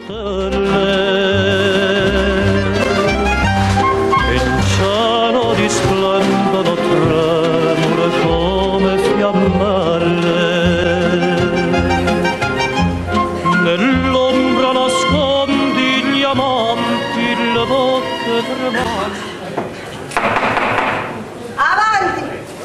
stelle in cielo displendono tremule come fiammelle, nell'ombra nascondi gli amanti, le bocche tremanti. Avanti!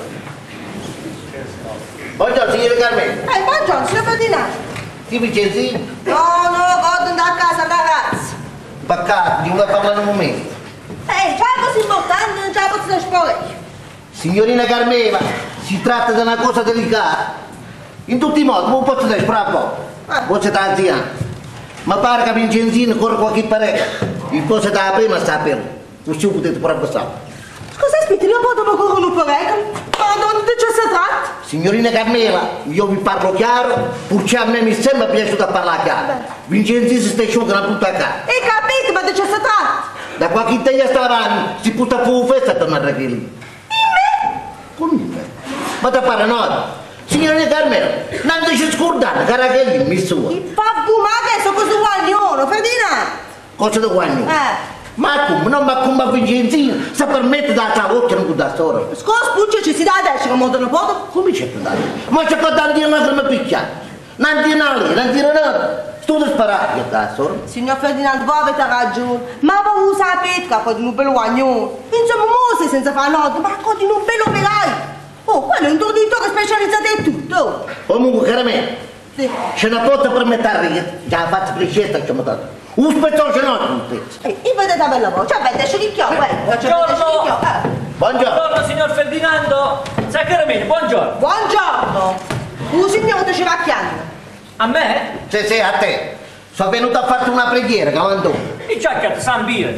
Buongiorno, signore Carmelo. Buongiorno, signor Ferdinando. Ti Vincenzi? No, vado a casa, ragazzi. Peccato, non parlare un momento. Già così importante, non ce la posso esporre. Signorina Carmela, si tratta di una cosa delicata. In tutti i modi, non posso dire un po'. Voi siete anziani. Ma pare che Vincenzino corre qualche parecchio. Il po' siete la prima a sapere. Così potete pure passare. Scusa, aspetti, io posso correre un parecchio? Ma di che si tratta? Signorina Carmela, io vi parlo chiaro, purché a me mi sembra piaciuto a parlare chiaro. Vincenzino si sta sciogliendo una brutta cara. E capite, ma di che si tratta? Da qualche tempo sta avanti, si butta fuori festa a tornare a lì. Come me? Ma da pare no? Signorina Carmela, non ti scordate, cara che lì, mi sua. Il babbo, ma che so cosa guaglione, Ferdinando? Cosa da guaglione? Ma come? Non ma come Vincenzino si permette da altra occhio non da storia. Scusa, Puccio, ci si dà adesso che modo non può? Come c'è da dire? Ma c'è da dire una crema picchiata. Non dire lì, non dire nada. Sto sparato che da storia. Signor Ferdinando, voi avete ragione. Ma voi sapete che poi di un bello guaglione. Insomma, mo senza fare notte, ma di un bello operaio. Oh, quello è un tornitore specializzato in tutto. Comunque, caramente, sì. C'è una porta per mettere, già fatto precetta che ci ho dato. Un spettro ce n'ho tutti. E vedete la bella voce, avete sceglichio, Buongiorno. Buongiorno, signor Ferdinando. Sacramento, buongiorno. Buongiorno. Un signore ti ci va chiamando. A me? Sì, a te. Sono venuto a farti una preghiera, Cavandone. Il giacca San Bire.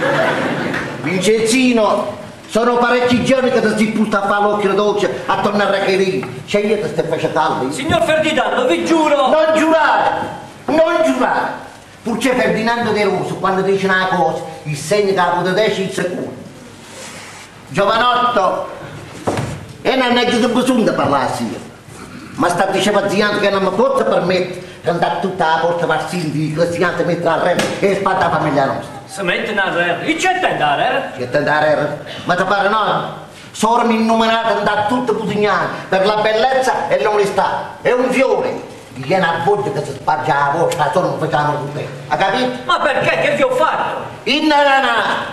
Vincenzino, sono parecchi giorni che ti si pusta a fare l'occhio dolce a tornare a lì. Scegliete ste fece calde. Signor Ferdinando, vi giuro. Non giurare, non giurare. Purché Ferdinando De Rosso, quando dice una cosa, il segno che la potete il secondo. Giovanotto, e non è che bisogno di parlare sì. Ma sta dicendo che non mi posso permettere di andare tutta la porta Varsini di Cristiano mettere al re e spada la famiglia nostra. Si mette a re. E c'è tende a re? C'è tende a re? Ma ti pare no? Sono innumerate andare tutte pusignane per la bellezza e l'onestà. È un fiore. Viene a voce che si spargia la vostra, solo non facciamo con te. Ha capito? Ma perché? Che vi ho fatto? Innanana!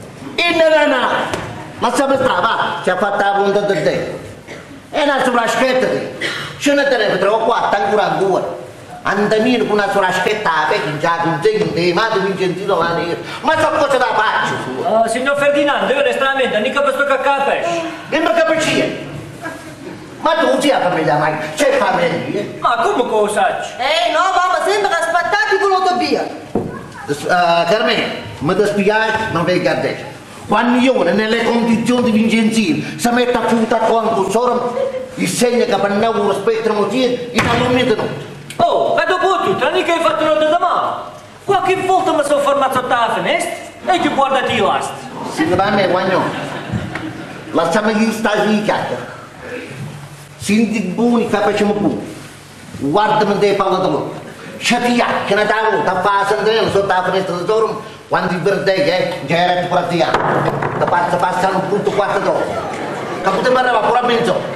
Ma sapete, va, ci ha fatto la volontà di te. E una solaschetta te. Ce ne tenete 3 o 4, ancora 2. Andamino con una solaschetta a pecca, già con segno di madre Vincenzino la nera. Ma so cosa da faccio? Signor Ferdinando, io onestamente non capisco che pesce. E non capisci? Ma tu sei la famiglia mai? C'è famiglia? Ma come cosa? No, mamma, sembra che aspettati con l'autobia. Carmelo, mi dispiace, non vi guardate. Quando io nelle condizioni di Vincenzino si mette a futa con solo il segno che per noi lo spettro in un momento non. Oh, e dopo tutto, non è che hai fatto notte da mano. Qualche volta mi sono fermato sotto la finestra e ti guardati i lastri. Sì, va bene, guagnò. Lasciamo gli stagi di chiacchiere. Senti buoni, facciamo buoni. Guardami dei palladoni. C'è ti chiacchiera da volta, a fare sentinella sotto la finestra del torno, quando il verde già era pure a tirare. Da parte passano un punto 4 d'ora. Capite parlava pure a mezz'ora.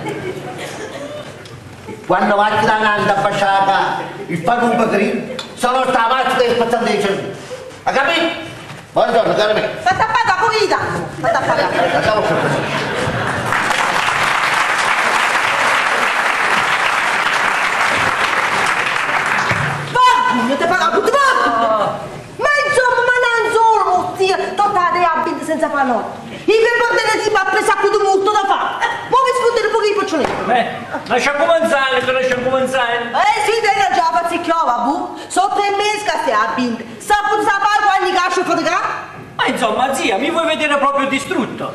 Quando va a tirare da fasciata, il fanno un patrino, sono stravati dei spazzanti dei cervelli. Ha capito? Buongiorno, caro me. Fate a paga corrida. Fate a paga. Andiamo su. Io ti pago tutti ma insomma, ma non solo, zia, tutta la abiti senza fare notte. I per si va a presa con molto da fare. Poi vi sfruttare un po' di poccioletti. Lascia cominciare, che lascia cominciare. Sì, te già fazzi chiova, bu. Sono 3 mesi che stai abiti. Sapete sapere quando cascio fotografo? Ma insomma, zia, mi vuoi vedere proprio distrutto?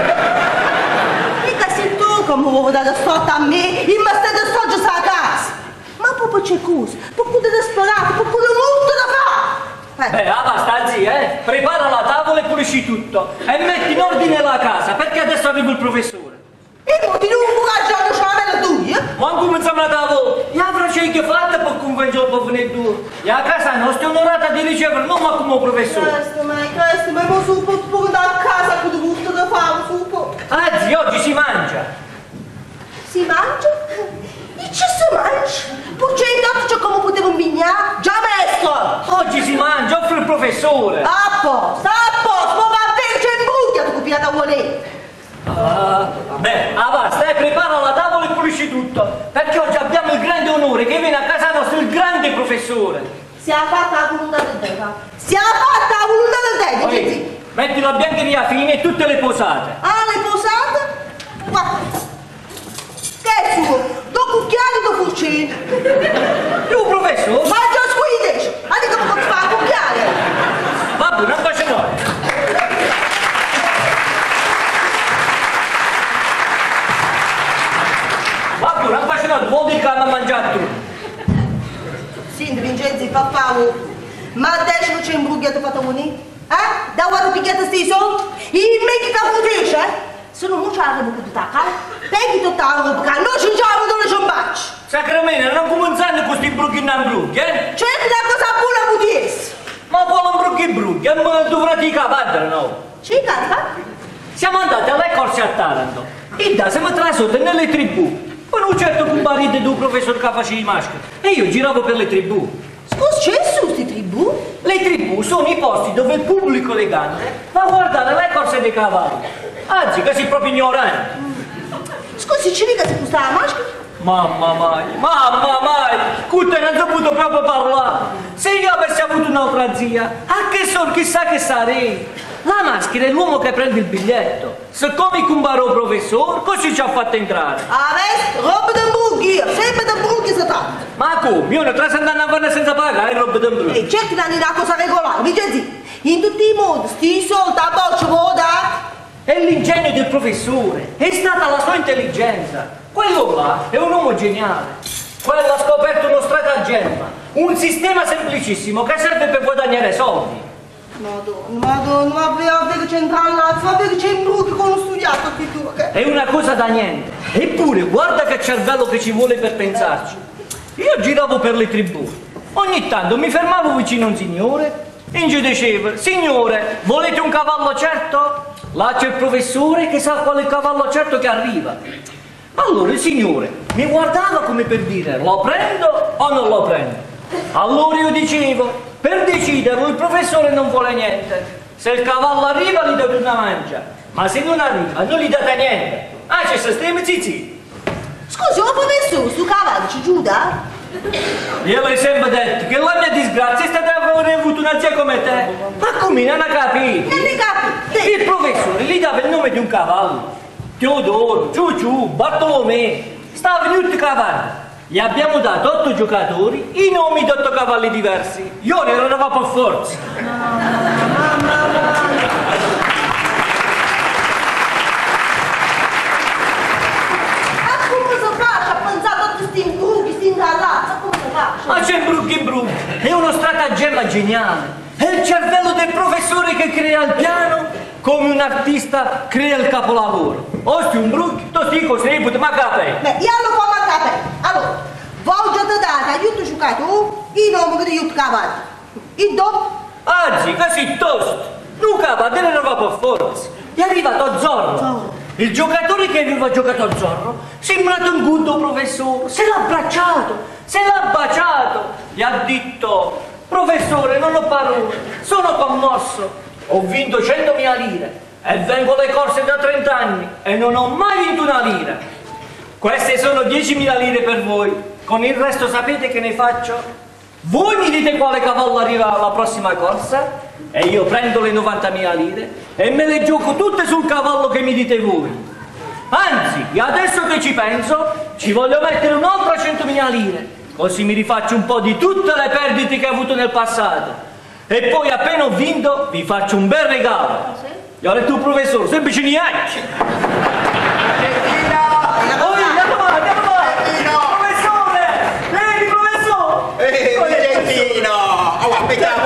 Mica sei tu come vuoi dare sotto a me, in me stai sotto a casa. Ma proprio c'è cosa, proprio da sperare, proprio molto da fare. Basta zia, prepara la tavola e pulisci tutto. E metti in ordine la casa, perché adesso arriva il professore. E mo ti non coraggio a lasciare la tua? quando cominciamo a lavorare, io avrò che fatta per convincere per venire tu. E a casa nostra è onorata di ricevere non ma come professore. Questo, ma io su un po' da casa con tutto da fare, su un po'. Anzi, oggi si mangia. Si mangia? E ci si mangia? Poi c'è come potevo imbignare? Già messo! Oggi si mangia, offre il professore. A posto, ma va bene, c'è in bucchia, tu copiata volere. Basta, prepara la tavola e pulisci tutto, perché oggi abbiamo il grande onore che viene a casa nostra il grande professore. Siamo fatta la volontà del Dio. Siamo fatta la volontà del Dio. Metti la biancheria fine e tutte le posate. Ah, le posate? Guarda. Che è suo? Due cucchiai, due fucili. Tu, professore? Ma già squideci. Anche come fa a cucchiare. Vabbè, non faccio noi. Vabbè, non faccio noi, vuol dire che hanno mangiato tu. Sì, Vincenzi, papà, ma adesso c'è un brughetto fatto venire? Da quando picchiate sti soldi? Il me che caputesce? Se non c'è la buca tutta la peghi tutta la buca, non ci giamo dove ci baci. Sacramento, non cominciando con questi bruchi in bruchi, eh? Certo da cosa buona pudiesi. Ma vuole un bruchi, ma dovrete cavare, no? Ci canta? Siamo andati alle corse a Taranto e da siamo trascorsi nelle tribù. Con un certo comparito di un professore che faceva i maschi e io giravo per le tribù. Scusi, c'è su queste tribù? Le tribù sono i posti dove il pubblico elegante va a guardare le corse dei cavalli. Anzi, che si proprio ignoranti. Scusi, ci dica se tu sta la maschera? Mamma mai, Cutte non saputo proprio parlare. Se io avessi avuto un'altra zia, a che sol chissà che sarei. La maschera è l'uomo che prende il biglietto. Se come comparo il professore, così ci ha fatto entrare. Ah, vedi? Roba da bruchi, sempre da bruchi se tanto. Ma come? Io non tra andando a fare senza pagare roba da bruchi. E certo danno una cosa regolare, Vincenzi. In tutti i modi, sti soldi a boccia voda. È l'ingegno del professore, è stata la sua intelligenza. Quello là è un uomo geniale. Quello ha scoperto uno stratagemma, un sistema semplicissimo che serve per guadagnare soldi. Madonna, ma vero c'è un trallazzo, ma vero c'è un bruchi con lo studiato qui tu, che... È una cosa da niente. Eppure, guarda che cervello che ci vuole per pensarci. Io giravo per le tribù. Ogni tanto mi fermavo vicino a un signore e gli dicevo: signore, volete un cavallo certo? Là c'è il professore che sa qual è il cavallo certo che arriva. Allora il signore mi guardava come per dire: lo prendo o non lo prendo? Allora io dicevo: per deciderlo il professore non vuole niente. Se il cavallo arriva gli date una mancia, ma se non arriva non gli date niente. Ah, c'è sistema zizi. Scusi, ma professore, sto cavallo ci giuda? Io le ho sempre detto che la mia disgrazia è stata aver avuto una zia come te. Ma come non ha capito? Non ne capi? Il professore gli dava il nome di un cavallo. Teodoro, Ciuciù, Bartolomeo. Stavano tutti cavalli. Gli abbiamo dato 8 giocatori, i nomi di 8 cavalli diversi. Io ne eravamo per forza. Ma come si fa a pensare a tutti questi imbruchi, questi intrallazzi? Come si fa? Ma c'è Brucchi, è uno stratagemma geniale. È il cervello del professore che crea il piano come un artista crea il capolavoro. Osti un Brucchi, tu sti cose ne puoi ma capire. Beh, io lo fa ma capire. Allora, voglio te dare aiuto giocato, i nomi di aiuto cavalli. Il dopo? Anzi, così tosto. Un cavallo ne eravamo per forza. È arrivato Zorro. Il giocatore che aveva giocato a Zorro sembrato un gudo professore. Se l'ha abbracciato, se l'ha baciato. Gli ha detto: professore, non ho parole, sono commosso. Ho vinto 100.000 lire e vengo alle corse da 30 anni e non ho mai vinto una lira. Queste sono 10.000 lire per voi. Con il resto sapete che ne faccio? Voi mi dite quale cavallo arriva alla prossima corsa e io prendo le 90.000 lire e me le gioco tutte sul cavallo che mi dite voi. Anzi, adesso che ci penso, ci voglio mettere un'altra 100.000 lire, così mi rifaccio un po' di tutte le perdite che ho avuto nel passato. E poi appena ho vinto vi faccio un bel regalo. Gli ho detto: professore, semplice neanche. Andiamo avanti. Professore! Vieni, professore! Vicentino! Oh, aspettiamo.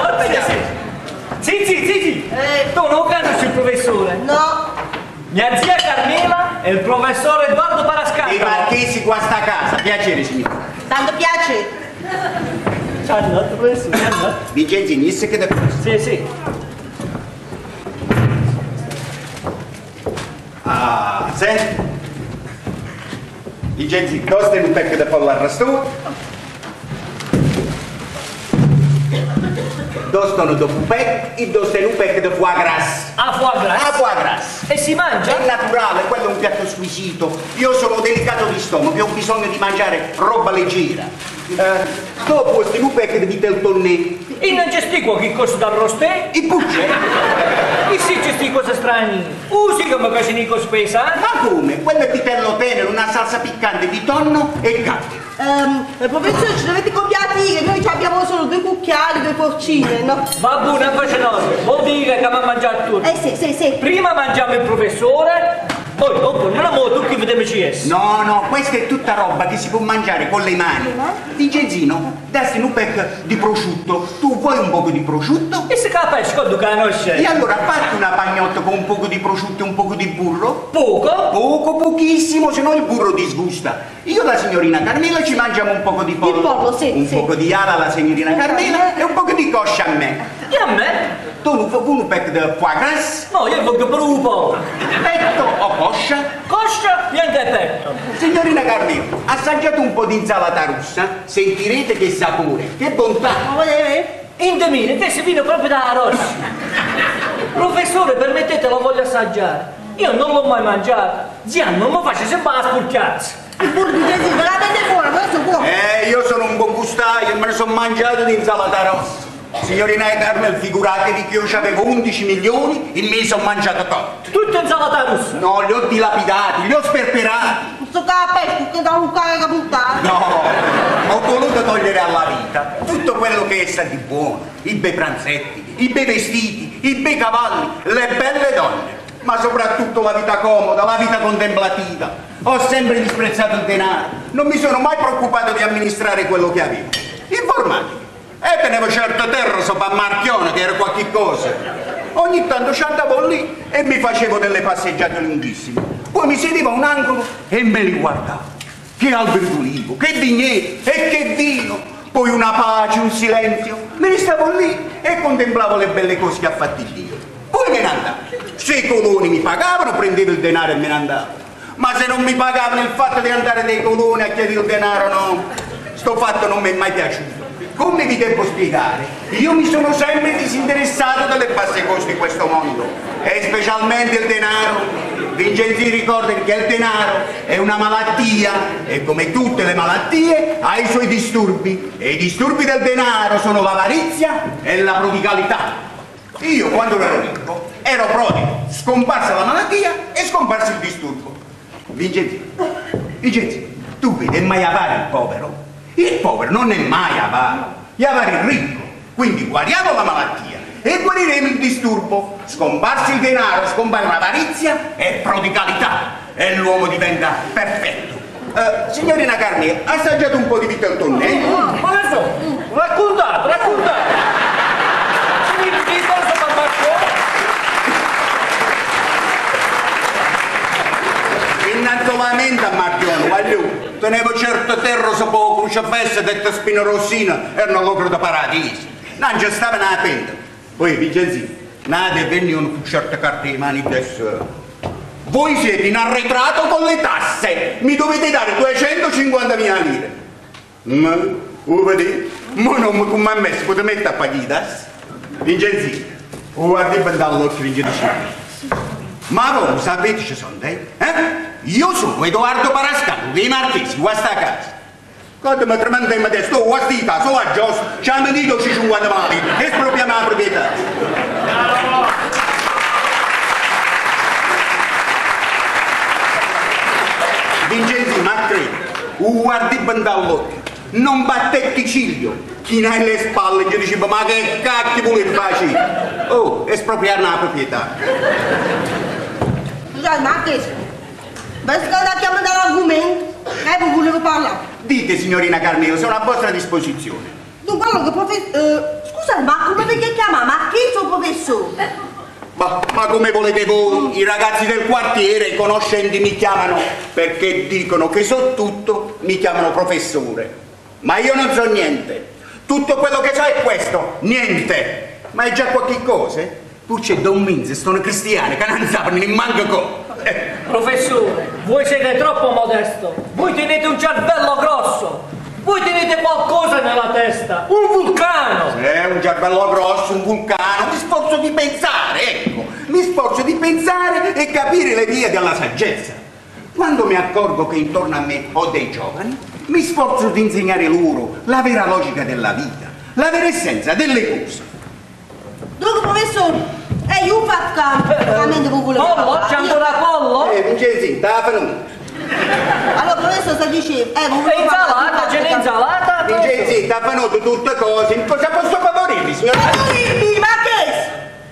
Sì. Tu non conosci il professore? No. Mia zia Carmela è il professore Edoardo Parascacca. I marchesi qua sta casa, piacere signore. Tanto piace. Ciao, professore, ciao. Vincenzi, disse che da questo. Sì, sì. Ah, senti. Vincenzi, dove un pecco da pollo arrasto? Dove sono dopo un pecco e dove un pecco di foie gras. Ah, foie gras? Ah, foie gras. E si mangia? È naturale, quello è un piatto squisito. Io sono delicato di stomaco, ho bisogno di mangiare roba leggera. Dopo questo un pecco di vitello tonné. E non c'è sti che costa d'arrostè? I bucce? E sì c'è sti cose strane. Usi come che ne spesa? Ma come? Quello è vitello tenero, una salsa piccante di tonno e carne. Professore, ci dovete copiare che noi abbiamo solo 2 cucchiai, 2 porcine, no? Va buono, invece no. Vuol dire che abbiamo mangiato tutto. Sì. Prima mangiamo il professore, poi dopo non abbiamo tutti vediamo CS. No, questa è tutta roba che si può mangiare con le mani. Vincenzino, dassi un pecco di prosciutto. Tu vuoi un poco di prosciutto? E se capisci quando conosce? E allora fatti una pagnotta con un poco di prosciutto e un poco di burro. Poco? Pochissimo, se no il burro disgusta. Io e la signorina Carmela ci mangiamo un poco di pollo. Il pollo, sì, un sì. poco di ala alla signorina Carmela e un poco di coscia a me. E a me? Tu non fai un pecco di foie gras? No, io voglio per un po'. Petto o coscia? Coscia e anche petto. Signorina Carmela, assaggiate un po' di insalata russa, sentirete che sapore, che bontà. Indemine, te si viene proprio da Rossi. Professore, permettete, lo voglio assaggiare. Io non l'ho mai mangiato. Zia, non mi faccio sempre la spurcazza. Il burro di Gesù, me la date fuori, questo può. Io sono un buon gustaio e me ne sono mangiato di insalata rossa. Signorina Carmel, figuratevi che io avevo 11 milioni e mi sono mangiato tutto. Tutto insalata russa. No, li ho dilapidati, li ho sperperati. Questo capello che da un cane che buttare. No, ho voluto togliere alla vita tutto quello che è stato di buono. I bei pranzetti, i bei vestiti, i bei cavalli, le belle donne. Ma soprattutto la vita comoda, la vita contemplativa. Ho sempre disprezzato il denaro. Non mi sono mai preoccupato di amministrare quello che avevo. Informatica. E tenevo certo terra sopra Marchione, che era qualche cosa. Ogni tanto ci andavo lì e mi facevo delle passeggiate lunghissime. Poi mi sedevo a un angolo e me li guardavo. Che alberi d'ulivo, che vigneti e che vino. Poi una pace, un silenzio. Me ne stavo lì e contemplavo le belle cose che ha fatto Dio. Poi me ne andavo. Se i coloni mi pagavano, prendevo il denaro e me ne andavo. Ma se non mi pagavano, il fatto di andare dai coloni a chiedere il denaro, no. Sto fatto non mi è mai piaciuto. Come vi devo spiegare? Io mi sono sempre disinteressato delle basse cose di questo mondo. E specialmente il denaro. Vincenzi ricorda che il denaro è una malattia e come tutte le malattie ha i suoi disturbi. E i disturbi del denaro sono l'avarizia e la prodigalità. Io quando ero ricco ero prodigo, scomparsa la malattia e scomparsa il disturbo. Vincenzi, tu vedi, è mai avare il povero? Il povero non è mai avaro, è avare il ricco. Quindi guariamo la malattia e guariremo il disturbo. Scomparsi il denaro, scompare l'avarizia e prodigalità e l'uomo diventa perfetto. Signorina Carmela, assaggiate un po' di vitello tonnello. Ma adesso, raccontate. Innanzitutamente a Marchione, voglio. Tenevo certo terra sopra la crocefessa detta spina rossina, erano l'ocro da paradiso. Non ci stava una penta. Poi, Vincenzi, nate venivano con certe carte di mani adesso. Voi siete in arretrato con le tasse, mi dovete dare 250.000 lire. Ma, vedi? Ma non mi come a me si potete mettere a pagare le tasse? Vincenzi, guardi per dare l'occhio Vincenzi. Ma voi sapete ci sono te? Io sono Edoardo Parascacca, dei Marchesi, qua sta a casa. Quando mi tremandiamo adesso, sto qua sta casa, so a Gios, ci hanno detto 50 mali, espropriamo la proprietà. Vincenzi, ma credi, guardi ben dall'occhio, non battetti ciglio, chi ne ha le spalle gli diceva ma che cacchio volete fare? Oh, espropriare la proprietà. Scusate, ma che? Basta che chiamare dall'argomento, voi volevo parlare. Dite, signorina Carmela, sono a vostra disposizione. Dunque, allora, scusate, ma come perché chiama? Ma chi è il suo professore? Ma come volete voi? I ragazzi del quartiere, i conoscenti mi chiamano perché dicono che so tutto, mi chiamano professore. Ma io non so niente. Tutto quello che so è questo, niente. Ma è già qualche cosa? Pur c'è Don Minze, sono cristiani, che non sanno neanche come. Professore, voi siete troppo modesto. Voi tenete un cervello grosso. Voi tenete qualcosa nella testa, un vulcano! È un cervello grosso, un vulcano, mi sforzo di pensare, ecco, mi sforzo di pensare e capire le vie della saggezza. Quando mi accorgo che intorno a me ho dei giovani, mi sforzo di insegnare loro la vera logica della vita, la vera essenza delle cose. Dunque, professore, io faccio campo, veramente voi volete Pollo? parlare. C'è ancora pollo? Vincenzi, te la venuta. Allora, professore, sta dicendo, E insalata, c'è l'insalata? Vincenzi, ti ha venuto tutte cose, cosa posso favorirvi, signora? Ma che?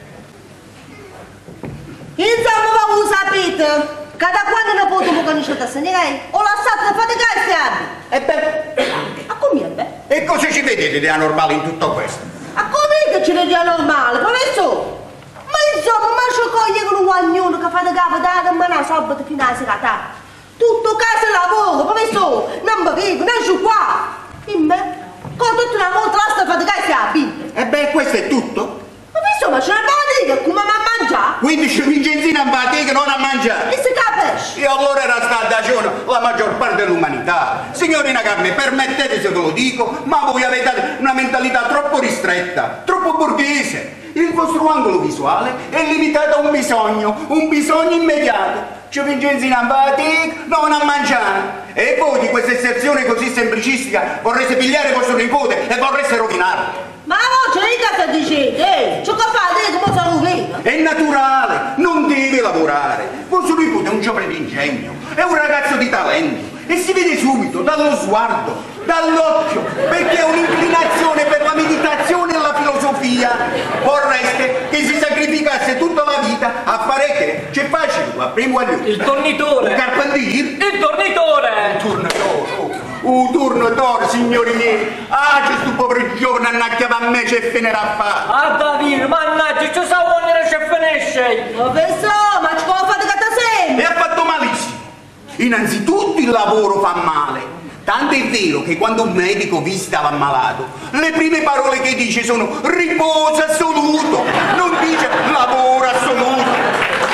Insomma, voi sapete, che da quando ne posso un po' conoscere a segnare, ho lasciato di faticare questi anni. E beh, A come è, beh? e cosa ci vedete di anormale in tutto questo? A com'è che ce ne dia normale, professore? Ma insomma, ma ci coglie con un guagnone che fa da capo da campana sabato fino alla serata. Tutto casa e lavoro, professore, non bevo, non ci qua. E me, con tutta una volta la sta faticare si abita. E beh, questo è tutto? Professore, ma ce ne abbiamo come mi ha mangiato? Quindi c'è Vincenzina in fatica non a mangiare. E si capisce? E allora era stata a giorno la maggior parte dell'umanità. Signorina Carme, permettete se ve lo dico, ma voi avete una mentalità troppo ristretta, troppo borghese. Il vostro angolo visuale è limitato a un bisogno immediato. C'è Vincenzina in fatica, non a mangiare. E voi di questa eserzione così semplicistica vorreste pigliare vostro nipote e vorreste rovinarlo. Ma la voce di casa dicete, ciò che fate come sono vero? È naturale, non deve lavorare. Vostro nipote è un giovane di ingegno, è un ragazzo di talento e si vede subito dallo sguardo, dall'occhio, perché ha un'inclinazione per la meditazione e la filosofia. Vorreste che si sacrificasse tutta la vita a fare che? C'è facile, qua, primo agli occhi. Il tornitore! Un carpentiere? Il tornitore! Un tornatore, signori miei. Ah, c'è sto povero giovane annacchiava a me, c'è finirà a fare. Ah, Davide, mannaggia, ci sa quando ci finisce! Professore, ma ci può fare che sempre? E ha fatto malissimo. Innanzitutto il lavoro fa male. Tanto è vero che quando un medico visita l'ammalato, le prime parole che dice sono riposo assoluto, non dice lavoro assoluto.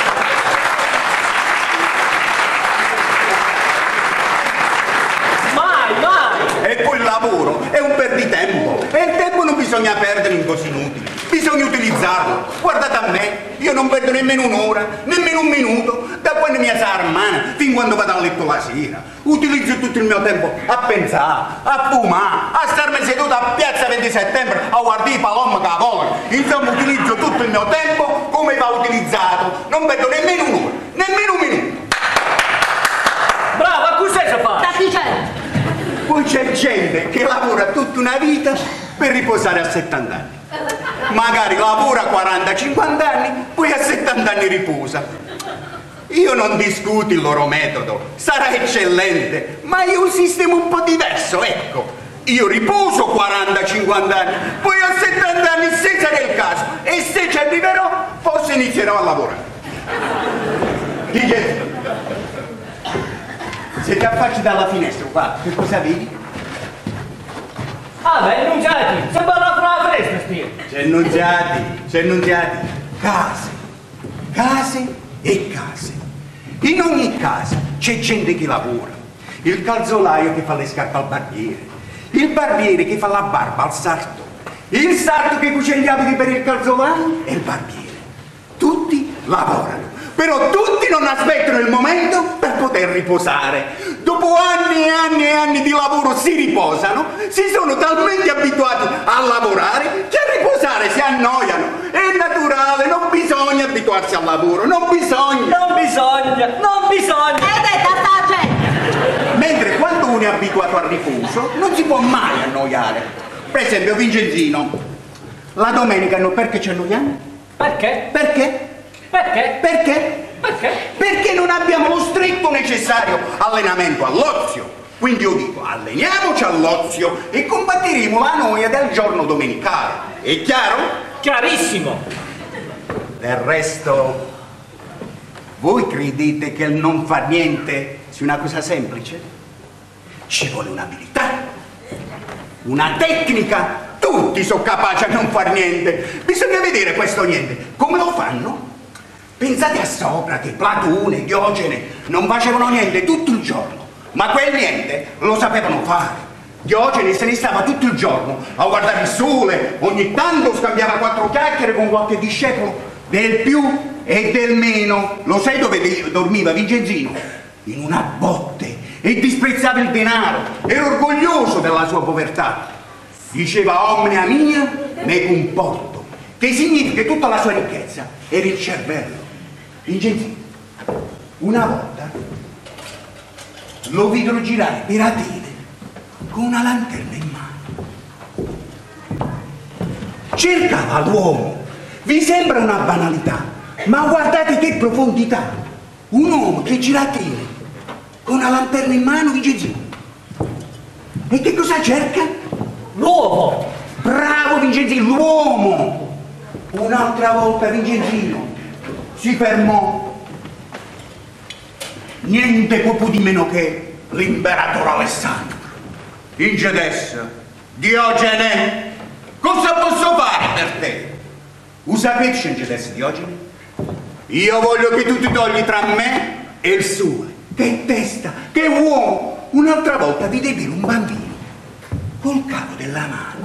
E poi il lavoro è un perditempo e il tempo non bisogna perdere in cose inutili, bisogna utilizzarlo. Guardate a me, io non perdo nemmeno un'ora, nemmeno un minuto, da quando mi sa armana fin quando vado a letto la sera. Utilizzo tutto il mio tempo a pensare, a fumare, a starmi seduto a piazza 20 settembre a guardare i palombi che volano. Insomma, utilizzo tutto il mio tempo come va utilizzato, non perdo nemmeno un'ora, nemmeno un minuto. Bravo, a cos'è si fa? Sta dicendo? Poi c'è gente che lavora tutta una vita per riposare a 70 anni. Magari lavora 40-50 anni, poi a 70 anni riposa. Io non discuto il loro metodo, sarà eccellente, ma io ho un sistema un po' diverso, ecco. Io riposo 40-50 anni, poi a 70 anni se sarà il caso, e se ci arriverò, forse inizierò a lavorare. Dice, se ti affacci dalla finestra, qua, che cosa vedi? Ah, beh, annunziati! Se parla fra la fresca, stia! C'è annunziati, case e case. In ogni casa c'è gente che lavora. Il calzolaio che fa le scarpe al barbiere, il barbiere che fa la barba al sarto, il sarto che cuce gli abiti per il calzolaio e il barbiere. Tutti lavorano. Però tutti non aspettano il momento per poter riposare. Dopo anni e anni e anni di lavoro si riposano, si sono talmente abituati a lavorare che a riposare si annoiano. È naturale, non bisogna abituarsi al lavoro, non bisogna. Non bisogna! Sta gente! Mentre quando uno è abituato al riposo non si può mai annoiare. Per esempio Vincenzino, la domenica no, perché ci annoiamo? Perché? Perché? Perché? Perché? Perché? Perché non abbiamo lo stretto necessario allenamento all'ozio. Quindi io dico, alleniamoci all'ozio e combatteremo la noia del giorno domenicale. È chiaro? Chiarissimo! Del resto, voi credete che il non far niente sia una cosa semplice? Ci vuole un'abilità, una tecnica. Tutti sono capaci a non far niente. Bisogna vedere questo niente. Come lo fanno? Pensate a Socrate, Platone, Diogene. Non facevano niente tutto il giorno, ma quel niente lo sapevano fare. Diogene se ne stava tutto il giorno a guardare il sole, ogni tanto scambiava 4 chiacchiere con qualche discepolo del più e del meno. Lo sai dove dormiva Vincenzino? In una botte, e disprezzava il denaro, era orgoglioso della sua povertà. Diceva omnia mia ne comporto, che significa che tutta la sua ricchezza era il cervello. Vincenzino, una volta lo videro girare per Atene con una lanterna in mano. Cercava l'uomo. Vi sembra una banalità, ma guardate che profondità. Un uomo che gira a Atene con una lanterna in mano, Vincenzino. E che cosa cerca? L'uomo! Bravo Vincenzino, l'uomo! Un'altra volta Vincenzino si fermò. Niente poco di meno che l'imperatore Alessandro. Ingedes, Diogene, cosa posso fare per te? Sapete, Ingedes, Diogene? Io voglio che tu ti togli tra me e il suo. Che testa, che uomo! Un'altra volta vide un bambino col capo della mano.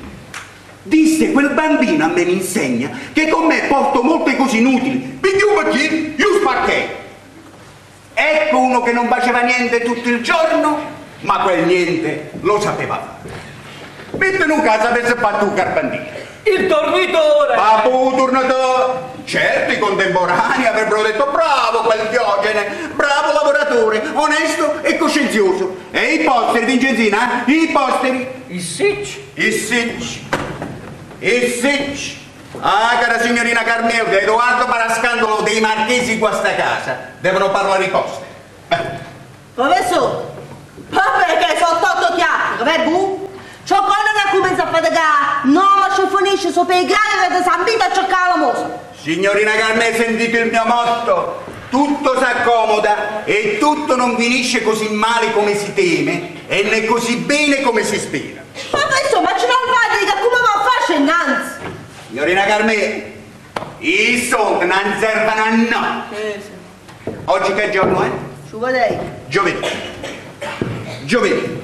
Disse: quel bambino a me mi insegna che con me porto molte cose inutili. Pigli un bacchino, io sparché. Ecco uno che non faceva niente tutto il giorno, ma quel niente lo sapeva fare. Mentre in un caso avesse fatto un carpentiere. Il tornitore! Papu, tornatore! Certo, i contemporanei avrebbero detto: bravo quel Diogene, bravo lavoratore, onesto e coscienzioso. E i posteri, Vincenzina, i posteri? Il Sitch? Il Sitch. Il Sitch. Ah, cara signorina Carmelda, Edoardo Parascandolo dei Marchesi qua sta casa devono parlare i posteri. Professore, ma perché sono tutto chiaro, vabbè bu? C'ho quando non comincia a faticare, no, ma ci finisce sopra i gradi che San Vito a cercare la mosa. Signorina Carmel, sentite il mio motto: tutto si accomoda e tutto non finisce così male come si teme e né così bene come si spera. Professore, ma ce non fate che come va a fare innanzi? Signorina Carmel, i soldi non servono a no. Sì. Oggi che giorno è? Ci vedete? Giovedì. Giovedì.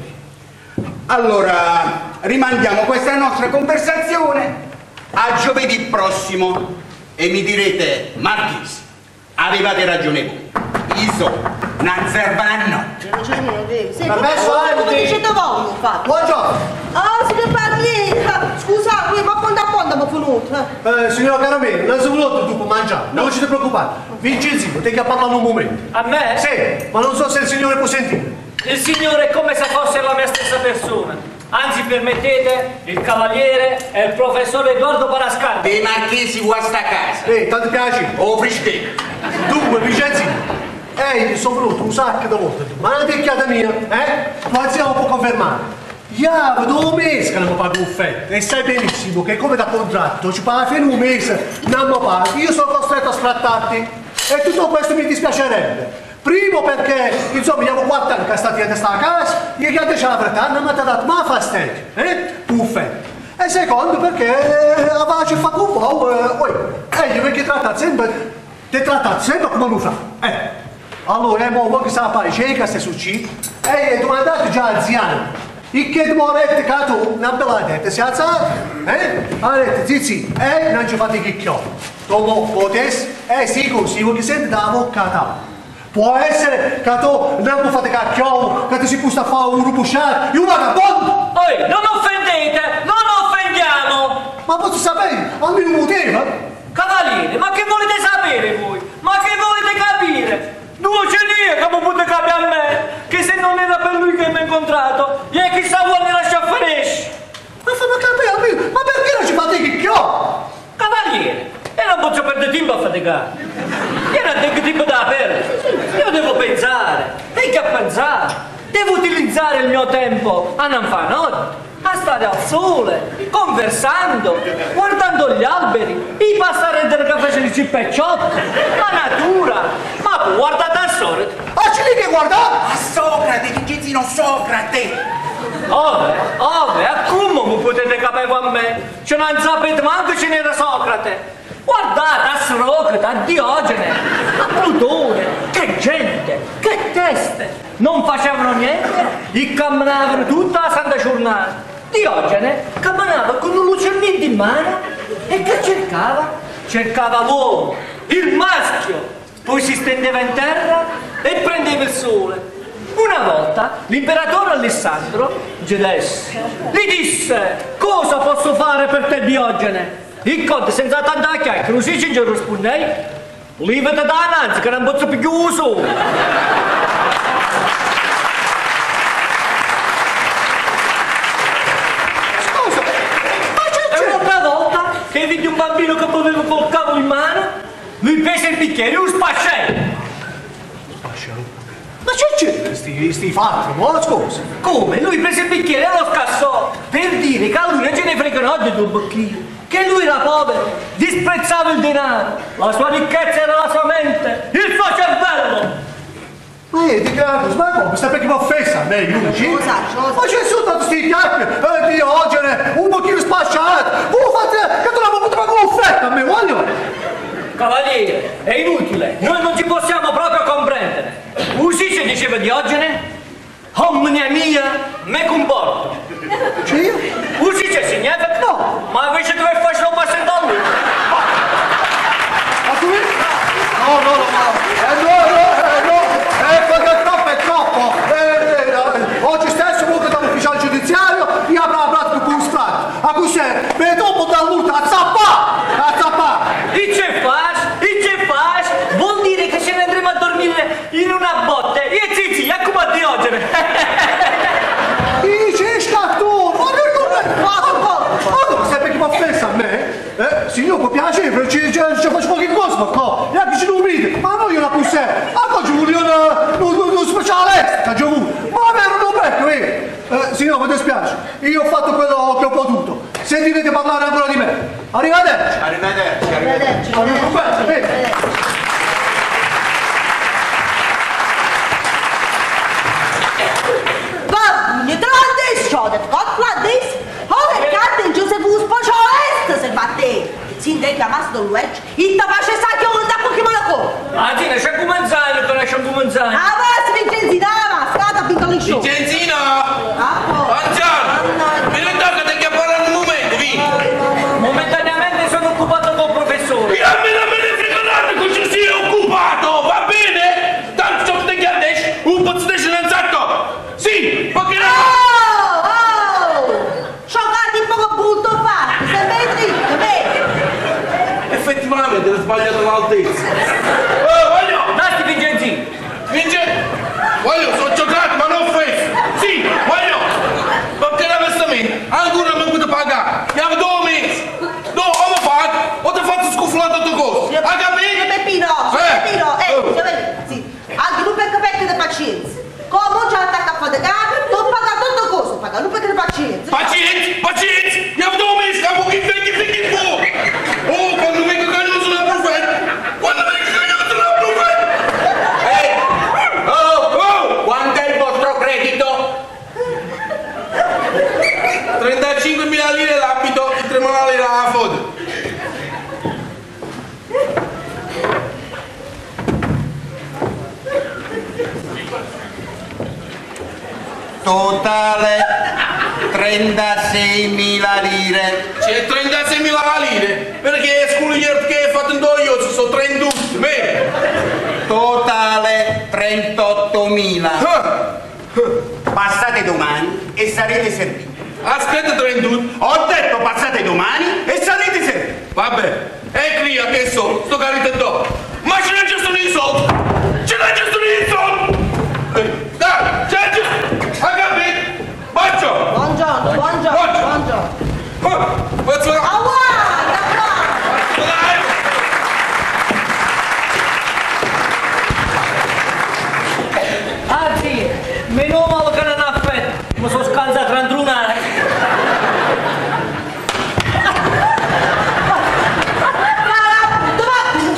Allora, rimandiamo questa nostra conversazione a giovedì prossimo e mi direte: Marchese, avevate ragione voi, i soldi non servono a no. Sì, come dicete voi, infatti. Buongiorno. Ah, signor Barbieri, scusate, ma quando a quando mi è venuto? Signora Caramella, innanzitutto dopo mangiare, non ci preoccupare. Vincenzino, ti che parlare un momento. A me? Sì, ma non so se il signore può sentire. Il signore è come se fosse la mia stessa persona. Anzi, permettete, il cavaliere è il professor Edoardo Parascandolo. Dei Marchesi qua sta casa. Tanto piace. O frischetto. Dunque, Vincenzino, sono venuto un sacco di volte, ma una picchiata mia, tua zia lo può confermare. Io vedo un mese che non mi pago un fetto e sai benissimo che come da contratto ci paga fino a un mese, non mi paghi, io sono costretto a sfrattarti e tutto questo mi dispiacerebbe. Primo perché, insomma, abbiamo 4 anni che state a sta casa, e che adesso la fretta non mi ha dato mai fastidio, un fetto. E secondo perché ci fa un po', perché ti tratta sempre come lo fa. Allora, mo che sa fare, c'è che sta succedendo, e domandate già anziano. E che dimorette che tu, non te l'ha detto, si è alzato, ha detto, zizi, non ci fate chicchiò. Dopo, potessi, sì, così, che sente da avvocato. Può essere che tu non fate cacchiolo, che ti si può fare un rubusciare, un vagabondo! Oi, non offendete, non offendiamo! Ma posso sapere, almeno un motivo? Cavaliere, ma che volete sapere voi? Ma che volete capire? 2 genie che mi potete capire a me, che se non era per lui che mi ha incontrato, e chissà vuole lasciare finisce. Ma fammi capire almeno, ma perché non ci fate chicchiolo? Cavaliere, e non posso perdere tempo a faticare. Io non tengo tempo da perdere. Io devo pensare, e che pensare? Devo utilizzare il mio tempo a non fare notte, a stare al sole, conversando, guardando gli alberi, i passare del caffè esserci il pecciotto, la natura, ma guardate al solito. Ah, ci lì che guarda? A Socrate, Vincenzino, Socrate! Ove, a come mi potete capire a me? Ce non sapete manco ce n'era Socrate. Guardate a Srocrate, a Diogene, a Plutone, che gente, che teste. Non facevano niente, e camminavano tutta la santa giornata. Diogene camminava con un lucernino in mano e che cercava? Cercava l'uomo, il maschio, poi si stendeva in terra e prendeva il sole. Una volta l'imperatore Alessandro gli disse cosa posso fare per te Diogene? Il conte senza tanta chiacchiera, così ci rispondei, levati da annanzi che non posso più il sole. Scusa, ma c'è? E una volta che vidi un bambino che beveva col cavolo in mano, lui prese il bicchiere e lo spasciai. Ma c'è sti fatti, ma scusa. Come? Lui prese il bicchiere e lo scassò per dire che a lui non ce ne fregano di due bocchini, che lui era povero, disprezzava il denaro, la sua ricchezza era la sua mente, il suo cervello. Di cazzo, ma come? Sta perché mi offesa a me, Luigi? Cosa? Ma c'è soltanto sti chiacchiere, Diogene, un pochino spacciato. Voi fate che tu non mi potete come offetta a me, voglio? Cavaliere, è inutile, noi non ci possiamo proprio comprendere. Usice diceva Diogene, omnia mia, me comporto. Sì? Usice significa no, ma invece dove fai lo passare da lui? Ma tu? No, ecco che è troppo. Oggi stesso molto dall'ufficiale giudiziario mi apre la pratica con un strano. A cui serve? Per dopo dall'urta a zappare. E che fai? Vuol dire che ce ne andremo a dormire in una botte e zizi, come a Diogene. Dice sta tu, ma sai perché mi offesa a me? Signor, mi piace, ci faccio qualche cosa, ma qua, e anche se non vede, ma noi una pussetta, anche ci vuole uno speciale, che già avuto, ma vero non becco, signor, mi dispiace, io ho fatto quello che ho potuto, sentirete parlare ancora di me, arrivederci. Arrivederci. Babbo, trandis, șodet, tot trandis. Hole, carte, în ce se vă spășorestă se bate. Țin de chiamați de lueci, i te face să te unda cu chimălăcu. Agine, c'è come zaino, che nasce come zaino. Avanti, Vincenzina, scada pincă lì șo. Vincenzino! Buongiorno! Mi tocca di chiamare un momento, vieni! Momentaneamente sono occupato col professore. E almeno me ne frega niente che ci sia occupato, va bene? Tanto ciò che ti chiarisci, un po' di scienziato! Sì, perché no? Șocati un poco brutto fatto, sei ben dritto, vedi? Effettivamente ho sbagliato l'altezza. Voglio! Datti Vincenzino! Voglio, sono giocato, ma non offeso! Sì, voglio! Perché la veste a me, ancora non mi potete pagare! Abbiamo 2 mesi! No, ho fatto! Ho fatto scuffolato tutto costo! Hai capito? Peppino, sì. Anche non per capire di pazienza. Come già attacca a fare capo, non paga tutto costo, paga non per pazienza. Pazienza! Abbiamo 2 mesi, abbiamo che figli fuori! Oh, quando mi caglio sulla profeta! Quanto è il vostro credito? 35.000 lire l'abito e 3.000 lire la foto. Totale 36.000 lire. C'è 36.000 lire, perché sculier che hai fatto in 2 io sono 32, vero? Totale 38.000. Passate domani e sarete serviti. Aspetta 32. Ho detto passate domani e sarete serviti. Vabbè, e cria che so, sto carito ma ce ne sono i soldi! Dai, c'è giusto! Hai capito? Buongiorno. What's wrong? Anzi, meno male che non ha fatto, mi sono scalzato 31 anni. Dove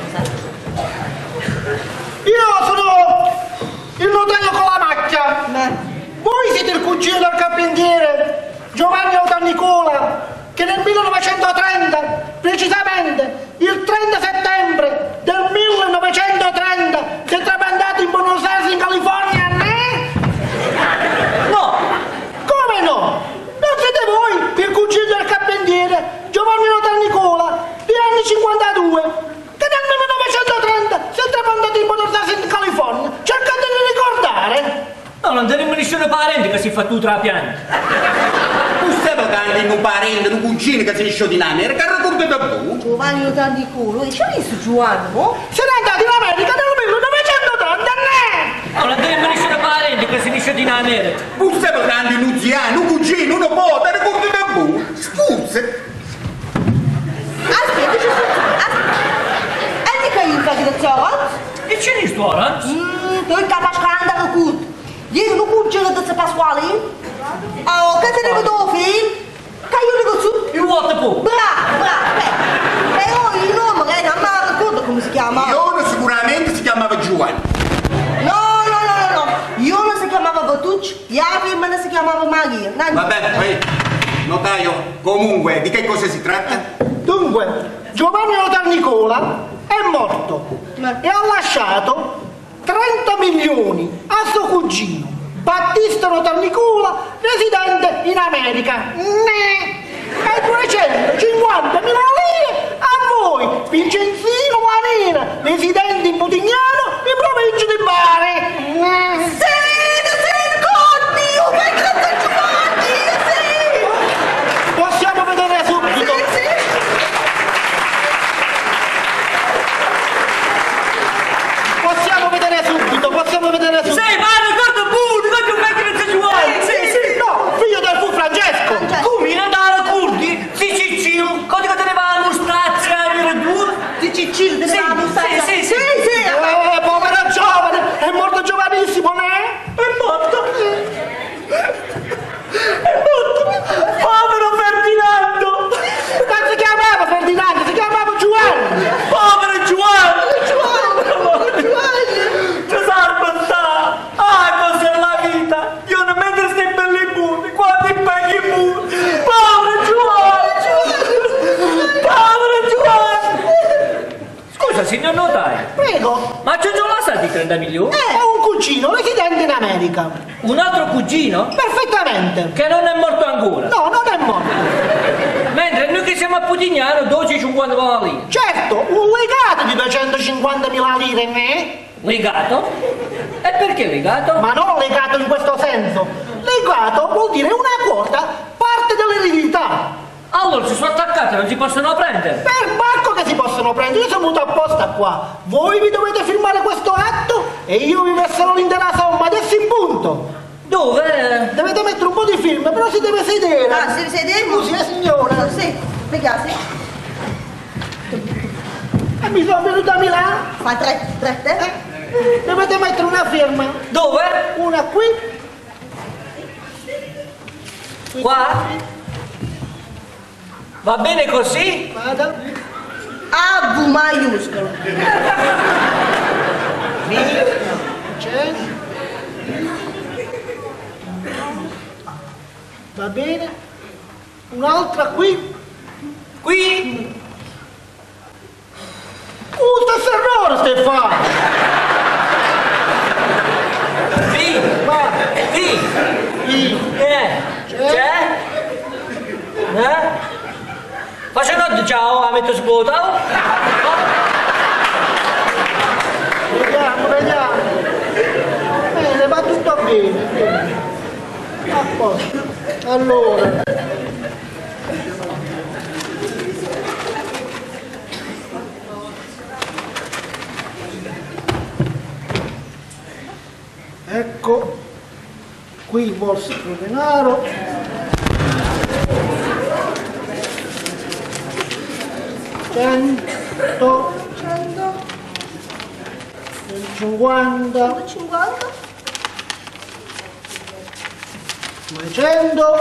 Io sono il notaio con la macchia. Voi siete il cugino del carpentiere Giovanni Otannicola, che nel 1930, precisamente il 30 settembre del 1930, si è tramandato in Buenos Aires in California, né? No! Come no? Non siete voi il cugino del carpentiere Giovanni Otannicola, di anni 52, che nel 1930 si è tramandato in Buenos Aires in California? Cercate di ricordare! No, non tenemmo nessuno parente che si fa tutto la pianta. Tu stai parlando di un parente, un cugino che si è sciolto in America, racconta da voi. Giovanni Otannicola, dice visto Giovanni, no? Se n'è andato in America nel 1930, né? No, non tenemmo nessuno parente che si è sciolto in America. Tu stai parlando di un ziano, un cugino, un nipote, racconta da voi. Scusa. Aspetta, e di che io faccio da ciò? E c'è in storia? Tu è capace che andare con ieri lo cugino da Pasquale? Oh, che te ne vedo film? Che io dico su? Il waterpool. Bravo. Però il nome che non mi ricordo come si chiama. Io sicuramente si chiamava Giovanni. No. Io non si chiamava Bertucci, la firma si chiamava Maria. Vabbè, notaio, comunque, di che cosa si tratta? Dunque, Giovanni Otannicola è morto e ha lasciato 30 milioni a suo cugino Battista Otannicola, residente in America, e 250.000 lire a voi, Vincenzino Manina, residente in Putignano, in provincia di Bari. Sì, oddio, che grazie Giovanni, sì! Possiamo vedere subito. Sì. Possiamo vedere subito. Sì, ma ricordo un vecchio di Giovanni. Sì, no, figlio del fu Francesco. Come in andare curdi? Sì, codico tenevamo strazia, Sì, tenevamo stazza. Sì. Povero giovane, è morto giovanissimo, né? È morto. Povero Ferdinando. Non si chiamava Ferdinando, si chiamava Giovanni. Povero Giovanni. Ci salva sta. Cos'è la vita? Io non mentre stai belli buoni, quanti paghi buoni. Povero Giovanni. Scusa, signor notaio. Prego. Ma ci sono lasciati 30 milioni? È un cugino residente in America. Un altro cugino? Perfettamente. Che non è morto ancora. No, non è morto. Mentre noi che siamo a Putignano, 12,50 lire. Certo, un legato di 250.000 lire, né? Legato? E perché legato? Ma non legato in questo senso. Legato vuol dire una quota, parte dell'eredità. Allora si sono attaccate, non si possono prendere. Per barco che si possono prendere, io sono venuto apposta qua. Voi vi dovete firmare questo atto e io vi verserò l'intera somma, adesso in punto. Dove? Dovete mettere un po' di firme, però si deve sedere. Ah, si sedemo? Sì, signora. Sì, perché sì? E mi sono venuta a Milano. Fa tre te? Dovete mettere una firma. Dove? Una qui. Qua? Va bene così? Vada. A V maiuscolo. C'è. Va bene. Un'altra qui. Qui? Stesso errore Stefano. Sì. Va. Sì. C'è? Facendo ciao, a metto svuotato. Vediamo. Bene, va tutto bene. A posto. Allora. Ecco, qui il vostro denaro. 100, 150, 200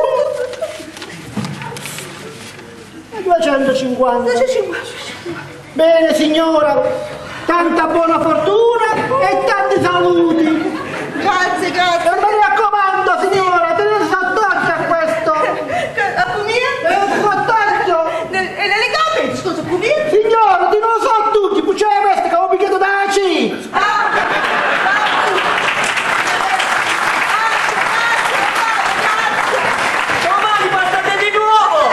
e 250. Bene signora, tanta buona fortuna e tanti saluti. Grazie, E grazie. mi raccomando signora, tenete sottoggio a questo. A Pumia? Tenete sottoggio. E nelle gambe, scusa, Pumia? Signora, ti non lo so tutti, può c'è la peste che ho picchiato da C. Domani passate di nuovo!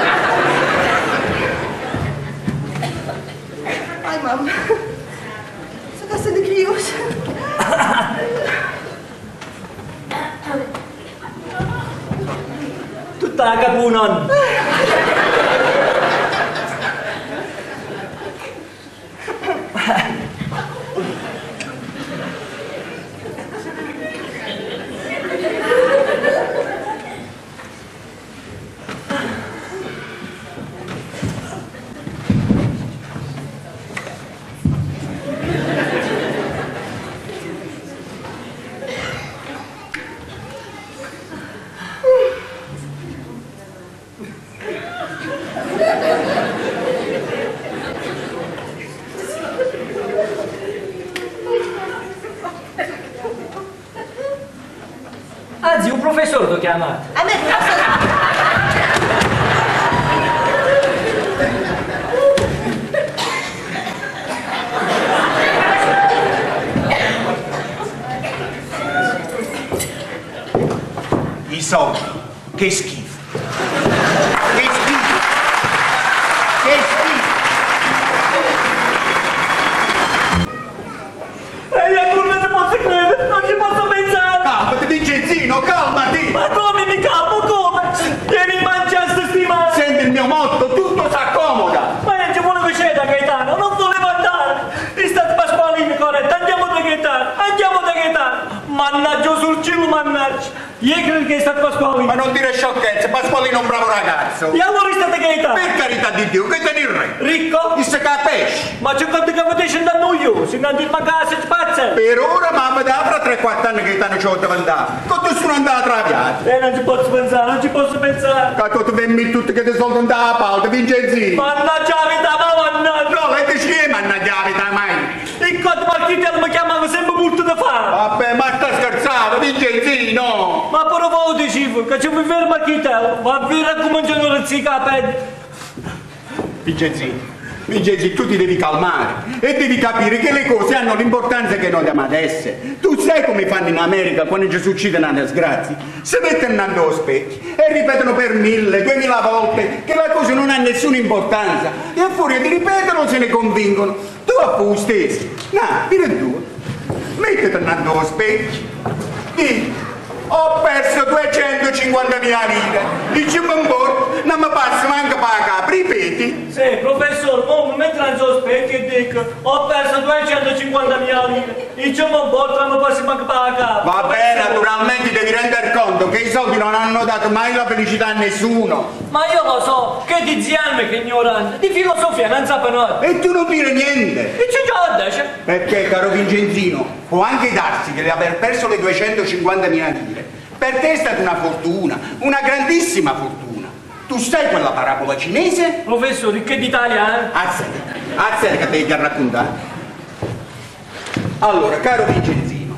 Ai, mamma. Sto cazzo di chiuso. Tutta la capunon. Anzi, un professore t'ho chiamato. A me cosa... I soldi, che schifo. Che schifo. Che schifo. Non ci posso credere, non ci posso pensare. Calmati, Vincenzino, calmati. Ma come mi calmo, come? Vieni in Manchester stimare. Senti il mio motto, tutto s'accomoda. Ma non ci vuole che c'è da Gaetano, non volevo andare. È stato Pasqualino, corretto, andiamo da Gaetano, andiamo da Gaetano. Mannaggia sul cielo, mannaggia. Io credo che è stato Pasqualino. Ma non dire sciocchezze, Pasqualino è un bravo ragazzo. E allora è stato Gaetano. Per carità di Dio, che te ne re? Ricco? Il se capisci. Ma c'è quanto che potessi andare io, se non ti mancare se spazza. Per ora mamma da fra 3-4 anni che t'hanno ciò dove andare. Quando sono andato a traviato. Non ci posso pensare, non ci posso pensare. Che tu vemmi tutti che ti sono andati a pauta, Vincenzino. Mannaggia la vita, ma mannaggia. No, e ci è mannaggia la vita mai. Il cotto Marchitello mi chiamava sempre molto da fare. Vabbè, ma sta scherzando, Vincenzino. Ma però voi dicevo che ci vuoi vedere Marchitello, ma vi raccomando non si capite. Vincenzino, tu ti devi calmare e devi capire che le cose hanno l'importanza che noi diamo adesso. Tu sai come fanno in America quando ci succede una disgrazia? Si mettono innanzi allo specchio e ripetono per 1000, 2000 volte che la cosa non ha nessuna importanza e a furia di ripeterlo se ne convincono. Tu a fu stesso, no, vieni tu, mettiti innanzi allo specchio, di. Ho perso 250.000 lire, dici un po', non mi passa manca per capo, ripeti? Sì, professore, mo mi metto in sospetto e dico, ho perso 250.000 lire, diciamo un po', non mi passa manca per capo. Va bene, naturalmente devi rendere conto che i soldi non hanno dato mai la felicità a nessuno. Ma io lo so, che di ziarme che ignorante, di filosofia non sa per noi. E tu non dire niente. E c'è già la dice? Perché, caro Vincenzino, può anche darsi che aver perso le 250.000 lire per te è stata una fortuna, una fortuna. Tu sai quella parabola cinese? Professore, che d'Italia, Azzeri che devi raccontare. Allora, caro Vincenzino,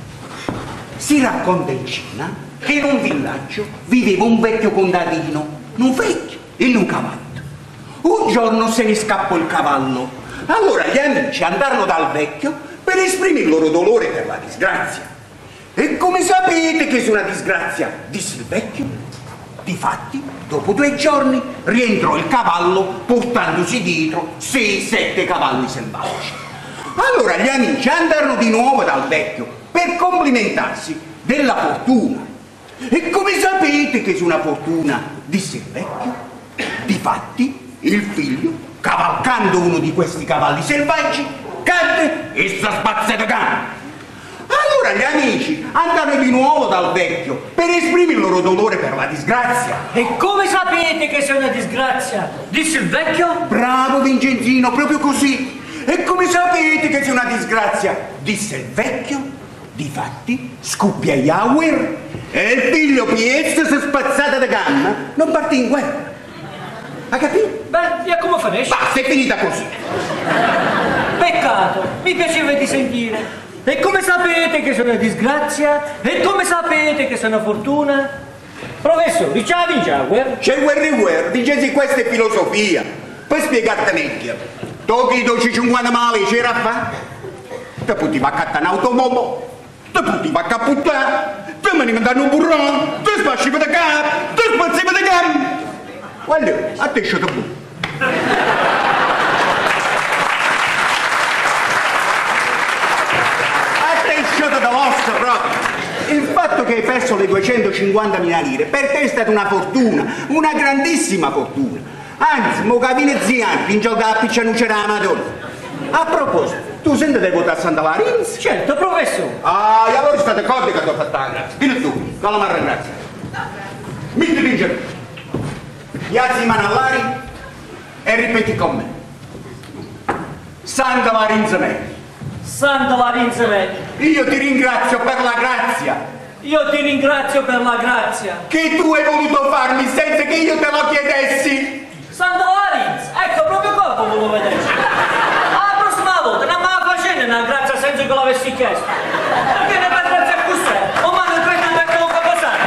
si racconta in Cina che in un villaggio viveva un vecchio contadino, un vecchio e un cavallo. Un giorno se ne scappò il cavallo. Allora gli amici andarono dal vecchio per esprimere il loro dolore per la disgrazia. E come sapete che è una disgrazia? Disse il vecchio. Difatti, dopo 2 giorni rientrò il cavallo portandosi dietro 6-7 cavalli selvatici. Allora gli amici andarono di nuovo dal vecchio per complimentarsi della fortuna. E come sapete che è una fortuna? Disse il vecchio. Difatti, il figlio, cavalcando uno di questi cavalli selvaggi, cadde e si spazzò da gambe. Allora gli amici andarono di nuovo dal vecchio per esprimere il loro dolore per la disgrazia. E come sapete che sia una disgrazia? Disse il vecchio? Bravo Vincenzino, proprio così. E come sapete che sia una disgrazia? Disse il vecchio. Difatti scoppia Yahweh e il figlio Pietro si è spazzata da gamma, non partì in guerra. Hai capito? Beh, e come finisce? Basta, è finita così. Peccato, mi piaceva di sentire. E come sapete che sono disgrazia? E come sapete che sono fortuna? Professore, diciamo guerra. C'è guerra, dicesi questa è filosofia. Per spiegarti meglio, tocchi i 250 male c'era a fare? Te puti va a cattare un'automobile, te puti va a caputtare, te me ne mandano un burrone, te spascivi da capo, te spazzivi da gambe. Guarda, a te sciota bu. A te sciota da vostra proprio. Il fatto che hai perso le 250.000 lire per te è stata una fortuna, una grandissima fortuna. Anzi, mo che viene ziante in gioco a piccianuccia della Madonna. A proposito, tu senti di votare a Santa Larinz? Certo, professore. Ah, e allora state d'accordo che ti ho fatto la grazia. Vieni tu, con la marra grazia. Metti in giro. Piazzi i manallari e ripeti con me. Santa Larinz me. Santa Larinz me. Io ti ringrazio per la grazia. Io ti ringrazio per la grazia. Che tu hai voluto farmi senza che io te lo chiedessi. Santa Larinz, ecco proprio colpo volevo vedere. La prossima volta non me la facendo una grazia senza che l'avessi chiesto. Perché ne per grazia a cos'è? O mano credo che lo fa passare.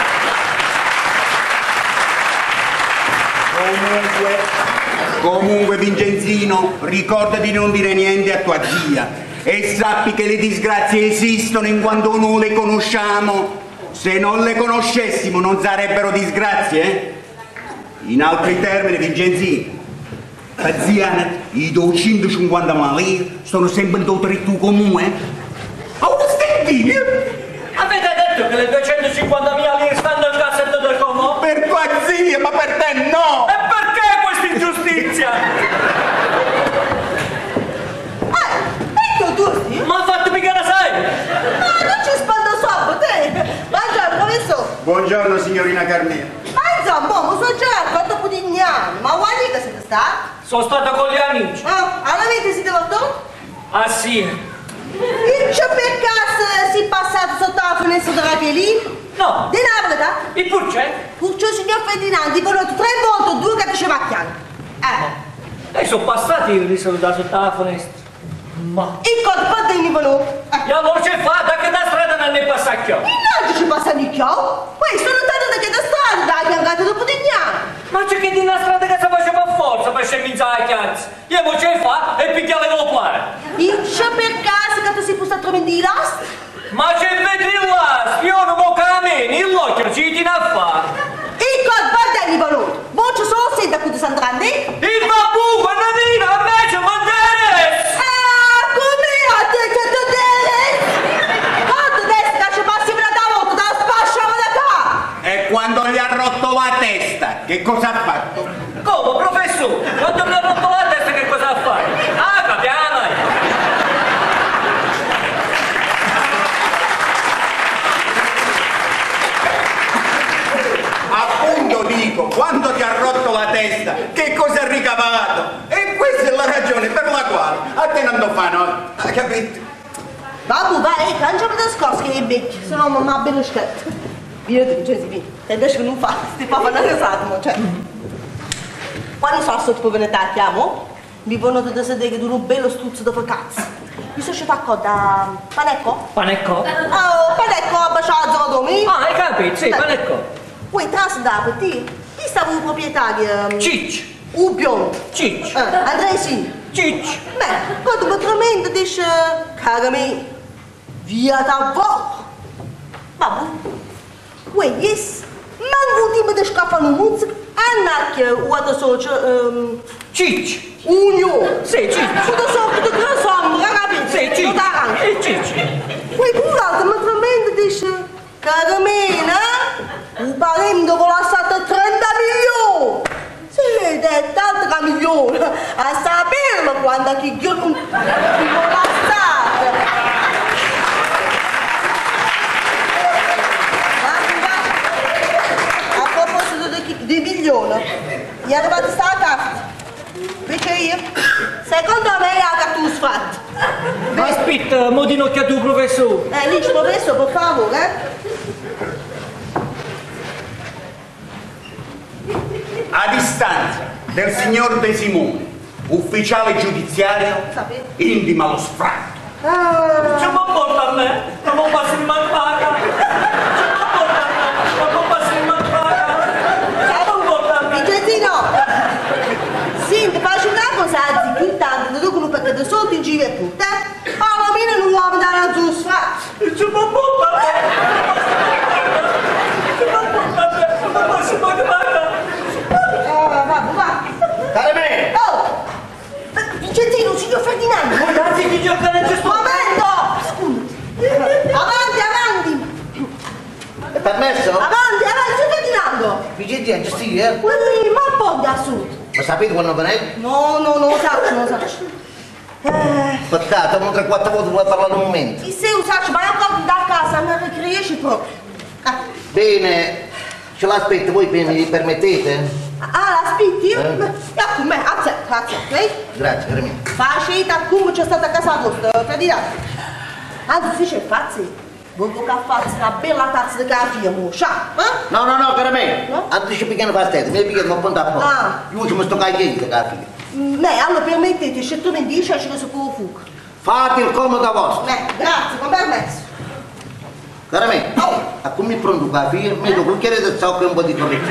Comunque Vincenzino, ricordati di non dire niente a tua zia e sappi che le disgrazie esistono in quanto noi le conosciamo. Se non le conoscessimo non sarebbero disgrazie, eh? In altri termini, Vincenzino, la zia, i 250.000 lire sono sempre il tuo comune? Oh, stettini! Avete detto che le 250.000 lire stanno nel cassetto del comune? Per tua zia, ma per te no! E perché questa ingiustizia? Tu? Ma ha fatto piccare sei! Ma non ci spanda sopra, te! Buongiorno, professore! Buongiorno, signorina Carmela. Ma insomma, mi sono già raccolto pudignano, ma guardi che siete stati? Sono stato con gli amici. Ah, avete siete fatto? Ah sì? E c'è per caso si è passato sotto la finestra della lì? No. Di una verità? E pur c'è? Puccio signor Ferdinando, ti volevo 3 volte 2 che ti ci macchiano. E sono passati lì sotto la finestra. Ma... Il colpo di Nivolo. E allora c'è fatta che da strada non ne passa più. Non ci passa di più. Poi sono andata che da strada, da piangata dopo di gnano. Ma c'è che di una strada che si faceva a forza per scemmizzare i cazzi. Io mo c'è fa e picchiare lo pare. Il c'è per caso che tu si può trovare di last? Ma c'è vetri là, io non ho cammini, il l'occhio ci tiene a fare. Il colpo di Nivolo. Voce solo se da cui ti sta andando? Il babbu, quando viene a me c'è mandare. E quando gli ha rotto la testa, che cosa ha fatto? Come, professore? Quando mi ha rotto la testa che cosa ha fatto? Ah, capiamo! Appunto dico, quando ti ha rotto la testa, che cosa ha ricavato? E questa è la ragione per la quale a te non lo fanno, hai capito? Babbo, vai, lanciami da scorso che è becchio, se no mamma bello scetto. Vieni, cioè si viene, e adesso che non fa, sti papà non esatto, cioè. Quando sono sotto povertà, chiamo, mi venuto da sedere di un bello stuzzo di cazzo. Mi sono scelta da Panecco? Panecco? Oh, Panecco, a baciato la domenica. Ah, hai capito, sì, Panecco. Poi tras da per te, chi stava un proprietario? Ciccio. Un biondo. Ciccio. Andrei sì. Ciccio. Beh, quando mi tremendo dice, cara me, via da poco. Babbo. Uè, yes, manco un tipo di scaffano musica, annacchia o altro socio, Ciccio. Unio. Sì, Ciccio. Tutto sopra, tutto che sombra, capito? Sì, Ciccio. Tutto arancio. E Ciccio. Poi pure altro mi tremendo dice, cara mena, un parente con la stata 30 milioni. Sì, è tanto milioni, a saperlo quando chi io con la stata. Di milioni, gli è arrivata sta carta. Invece io, secondo me è la carta sfatta. Aspetta, mo di nocchia tu, professore. Lì, professore, per favore, A distanza del signor De Simone, ufficiale giudiziario, intima lo sfratto. C'è un porta a me, non può passare in mancaca. Vincenzino! Senti, faccio una cosa, zitto, intanto ti dicono perché ti sotto in giro e tutto, alla fine non vuoi dare a giù sfratto. C'è un porta a me. Non posso mangiare. Va. Caro me! Oh! Vincenzino, signor Ferdinando! Grazie di giocare in questo Momento! Avanti! È permesso? Avanti, signor Ferdinando! Vicentino, sì, eh? Ma un po' di assunto! Ma sapete quando venite? No, non lo saccio. Peccato, non 3-4 volte vuoi parlare un momento. Chi sei un saccio, ma io proprio da casa, mi riesci proprio. Bene, ce l'aspetto, voi mi permettete? L'aspetti? Ecco me, accetto, eh? Grazie, caro me. Facita come c'è stata a casa vostra, Ferdinando. Anzi, se c'è fazzi. Voglio che faccia una bella tazza di caffè, mo, scià, eh? No, caro me. No? Antes di pigliare pastetto, mi pigliano un po' da poco. Io ci mi sto cagando, caffè. Allora permettete, se tu mi dici, ci si può fuoco. Fate il comodo vostro. Grazie, con permesso. Caro me, a come mi pronto caffè, metto un cucchiere di zucchero e un po' di correttino.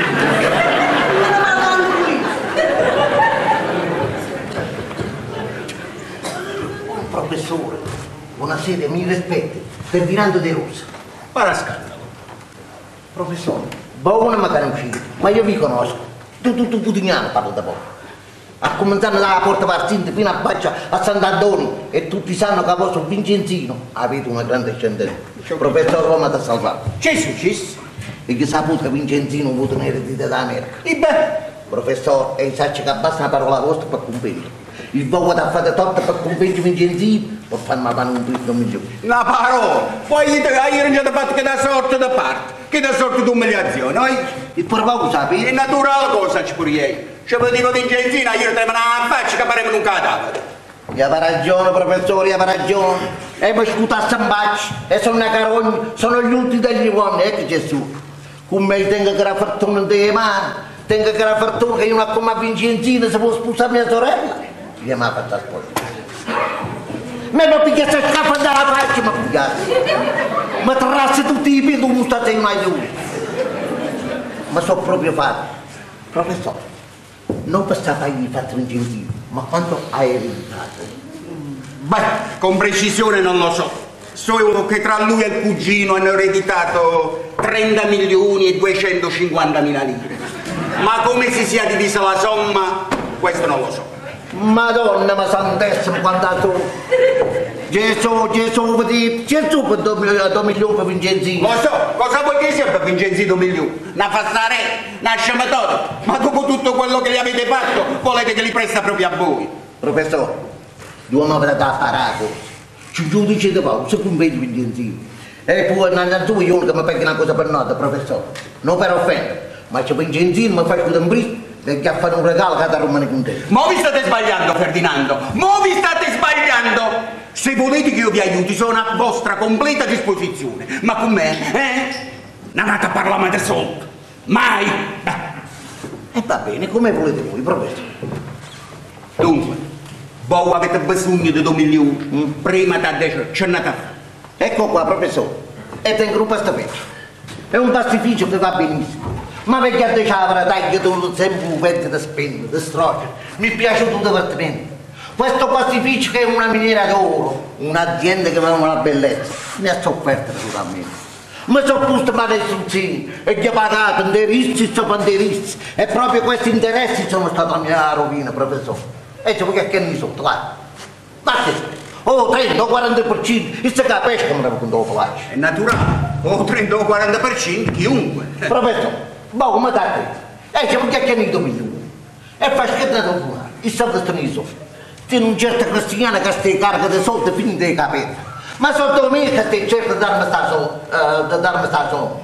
Professore, buonasera, mi rispetti. Ferdinando De Rosa. Para scandalo. Professore, voi non mi conoscete, ma io vi conosco. Tu Pudignano parlo da poco. A cominciare dalla porta partita fino a Baccia a Sant'Antonio e tutti sanno che a vostro Vincenzino avete una grande ascendenza. Professor Roma ti ha salvato. C'è successo? E che saputo che Vincenzino vuole tenere di dall'America. E beh, Professore, e sa che basta una parola vostra per convincere. Il voi da fare tutto per convincere Vincenzino per farmi fare un primo milione. una parola. Poi io non ci ho fatto che da sorte da parte, che da sorte di umiliazione. E per voi È sapete? naturale cosa ci pure io. Ci dico Vincenzino, io te me la faccio che paremo un cadavere. Aveva ragione, professore, aveva ragione. E mi scuta a Bacci, e sono una carogna, sono gli ultimi degli uomini, ecco Gesù. Come me tengo che la fortuna delle mani, tengo che la fortuna che io non ho come a Vincenzino se può sposare mia sorella. Gli mi ha fatto a sposare. Me lo pigliasse a scafo dalla faccia, ma pigliasse. Mi trasse tutti i piedi, non state in aiuto. Ma so proprio fatto. Professore, non per fargli fatto Vincenzino, ma quanto hai ereditato? Beh, con precisione non lo so. So che tra lui e il cugino hanno ereditato 30 milioni e 250 mila lire. Ma come si sia divisa la somma, questo non lo so. Madonna, ma santissimo quanto tu! Gesù per 2 milioni per Vincenzino! Lo so, cosa vuoi che sia per Vincenzino milioni? Una fassare, una sciamatota. Ma dopo tutto quello che gli avete fatto, volete che li presta proprio a voi? Professore, l'uomo per da apparato, ci giudice di voi, se convegni Vincenzino. E poi innanzitutto io che mi paghi una cosa per nota, professore, non per offendere, ma se Vincenzino mi fai chiudere un briso, perché a fare un regalo che da rimane con te. Mo vi state sbagliando, Ferdinando! Mo vi state sbagliando! Se volete che io vi aiuti, sono a vostra completa disposizione. Ma con me, non andate a parlare di soldi. Mai! E va bene, come volete voi, professore? Dunque, voi avete bisogno di 2 milioni, prima da 10 c'è una tavola. Ecco qua, professore, e tengo un pastificio. È un pastificio che va benissimo. Ma perché a diceva taglio tutto sempre un vento da spendere, da strocere. Mi piace tutto divertimento. Questo pastificio che è una miniera d'oro, un'azienda che mi ha una bellezza, mi ha sofferto totalmente. Mi sono posto male istruzioni e gli ho pagato interessi e sopranterissi e proprio questi interessi sono stati la mia rovina, professore. E c'è perché ne sotto, là. Basta. Oh, 30 o 40%, e se capisce come devo condurre la faccia. È naturale, o 30 o 40%, chiunque. Professore, ma come da te? E c'è perché ne 2 milioni. E fa scheda da fumare, il soldo sta nei soldi. Se non certo cristiano che stai carica di soldi finite di capire. Ma sotto me che stai certo di darmi sta soldi.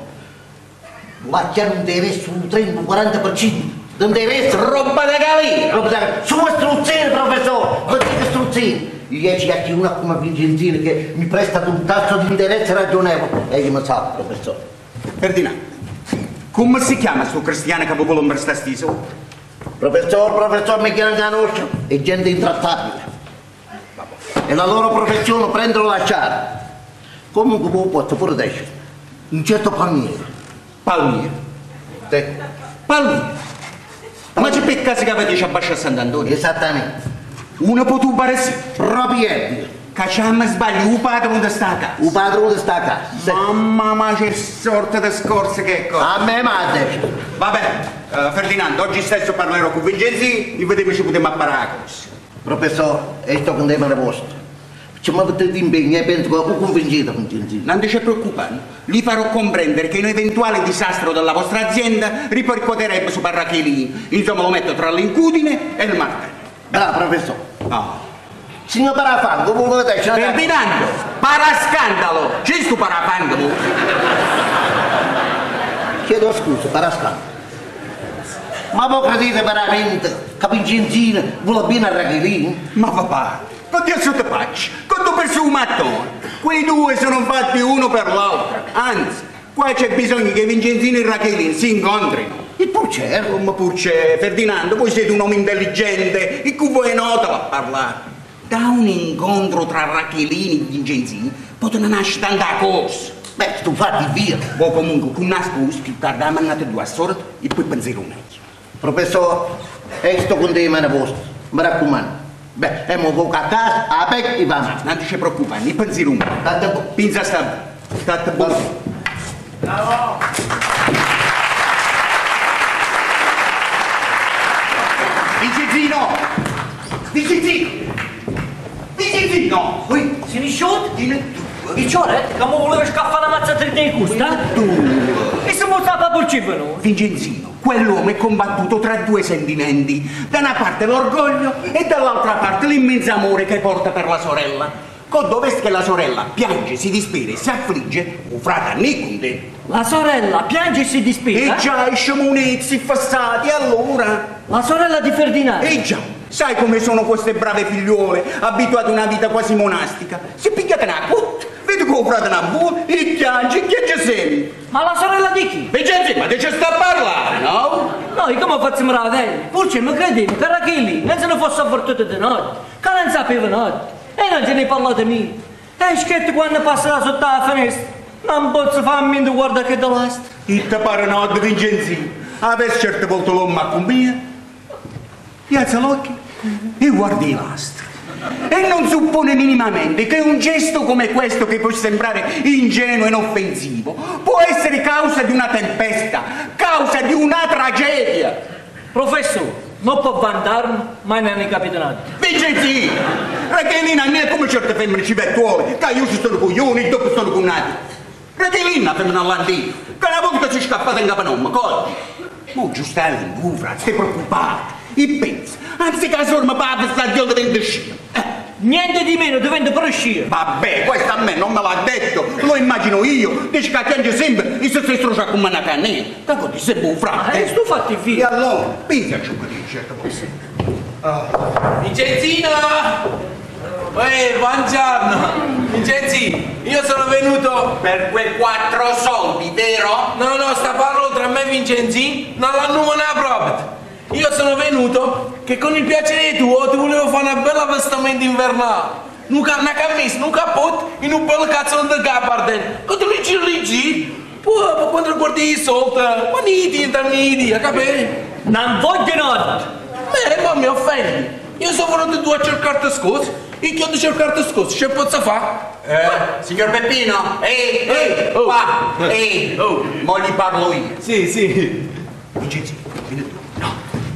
Ma c'è un interesse un 30-40%. Non deve essere roba da galera. Su istruzioni, professore, vedete istruzioni. Io ci ho una come Vincenzino che mi presta un tasso di interesse ragionevole. E io mi sa, professore. Ferdinando, come si chiama sto cristiano che vuole prestare sti soldi? Professor, mi conosce, è gente intrattabile. E la loro professione prendere o lasciare. Comunque voi posso pure decidere. Un certo palmiere. Palmiere. Sì. Palmiere. Ma c'è per caso che avete abbasciato a Sant'Antonio? Esattamente. Una potubare sì. Proprio ieri. Cacciamo sbaglio, il padrone di sta casa. Il padrone sta a casa. Sì. Mamma, ma c'è sorta di scorse che cosa. A me madre. Va bene, Ferdinando, oggi stesso parlerò con Vincenzi e vediamo se potremo apparare la cosa. Professore, e sto con te mano vostra. Ci mi avete impegno e penso che ho convincito Vincenzi. Non ti preoccupare, gli farò comprendere che un eventuale disastro della vostra azienda ripercuoterebbe su Parrachelini. Insomma, lo metto tra l'incudine e il martello. Bravo, professore. No. Signor Parafango, voi volete Ferdinando, parascandalo! C'è sto parafango? Chiedo scusa, Parascandalo. Ma voi credete veramente che Vincenzino vuole bene a Rachelini? Ma papà, con Dio sotto faccia, con tu perso un mattone. Quei due sono fatti uno per l'altro. Anzi, qua c'è bisogno che Vincenzino e Rachelini si incontrino. E pur c'è. Ma pur c'è, Ferdinando, voi siete un uomo intelligente e con voi notalo a parlare. Da un incontro tra Rachelini e Vincenzini possono nascere tante cose. Beh, sto fatti via. Voi comunque con una scusa più tardi ammanate due a sorte e poi pensare un meglio. Professore, sto con te mano vostra. Mi raccomando. Beh, e mo a casa, a pecca e va. Non ti preoccupare, ne pensi un po'. Pinza sta. State buono. Bravo. Vincenzino! Vincenzino! Ui, si risciuti? Che c'ho, Che mi voleva scaffare una mazzata di custa? E se mostrava per cipano? Vincenzino, quell'uomo è combattuto tra due sentimenti. Da una parte l'orgoglio e dall'altra parte l'immenso amore che porta per la sorella. Quando vedi che la sorella piange, si dispera e si affligge, un frate ne con te. La sorella piange e si dispera? E già, i sciamonezzi fassati, allora? La sorella di Ferdinando? E già, sai come sono queste brave figliuole, abituate a una vita quasi monastica? Si pigliate una put, vedi come frate una buona e piange, che c'è sempre. Ma la sorella di chi? Vincenzi, ma te ci sta a parlare, no? Noi come facciamo la veglia? Forse mi credevo che Rachelini non se ne fosse avvertito di notte, che non sapeva notte. E non ce ne parlate mia. E scherzo quando passerà sotto la finestra, non posso farmi in guarda che dall'asta. E te pare notte, Vincenzi? Avessi certe volte l'uomo a compagnia? Gli alza l'occhio e guardi l'astro. E non suppone minimamente che un gesto come questo, che può sembrare ingenuo e inoffensivo, può essere causa di una tempesta, causa di una tragedia. Professore, non può vantarmi, ma non ne capito niente. Vincenzi, Rachelina non è come certe femmine civettuole, che io sono coglioni e dopo sono cunnati. Rachelina, femmina all'antico, che una volta si è scappata in capanoma, cogli. Ma giustamente, tu, frate, stai preoccupato. E pensa, anzi che la sorma papà sta Dio dovendo uscire. Niente di meno, dovendo per uscire. Vabbè, questo a me non me l'ha detto, lo immagino io, dice che piange sempre e se si struscia con una cannella. Da cosa sei buon frate? Sto fatti E via. allora, pensa ciò che dice certe volte. Vincenzino! Buongiorno! Vincenzi, io sono venuto... Per quei 4 soldi, vero? No, sta parlando tra me e Vincenzi, non l'hanno mai proprio. Io sono venuto che con il piacere tuo ti volevo fare una bella vestimento invernale. Una camicia, un cappotto e un bel cazzo di gabardine. Che tu leggi, poi quando guardi i soldi, ma nidi, capito? Non voglio notte. Ma mi offendi. Io sono venuto tu a cercare scuse e che ho di cercare scuse, che posso fare? Signor Peppino, qua, mo gli parlo io. Sì. Vincenzi, vieni tu. No.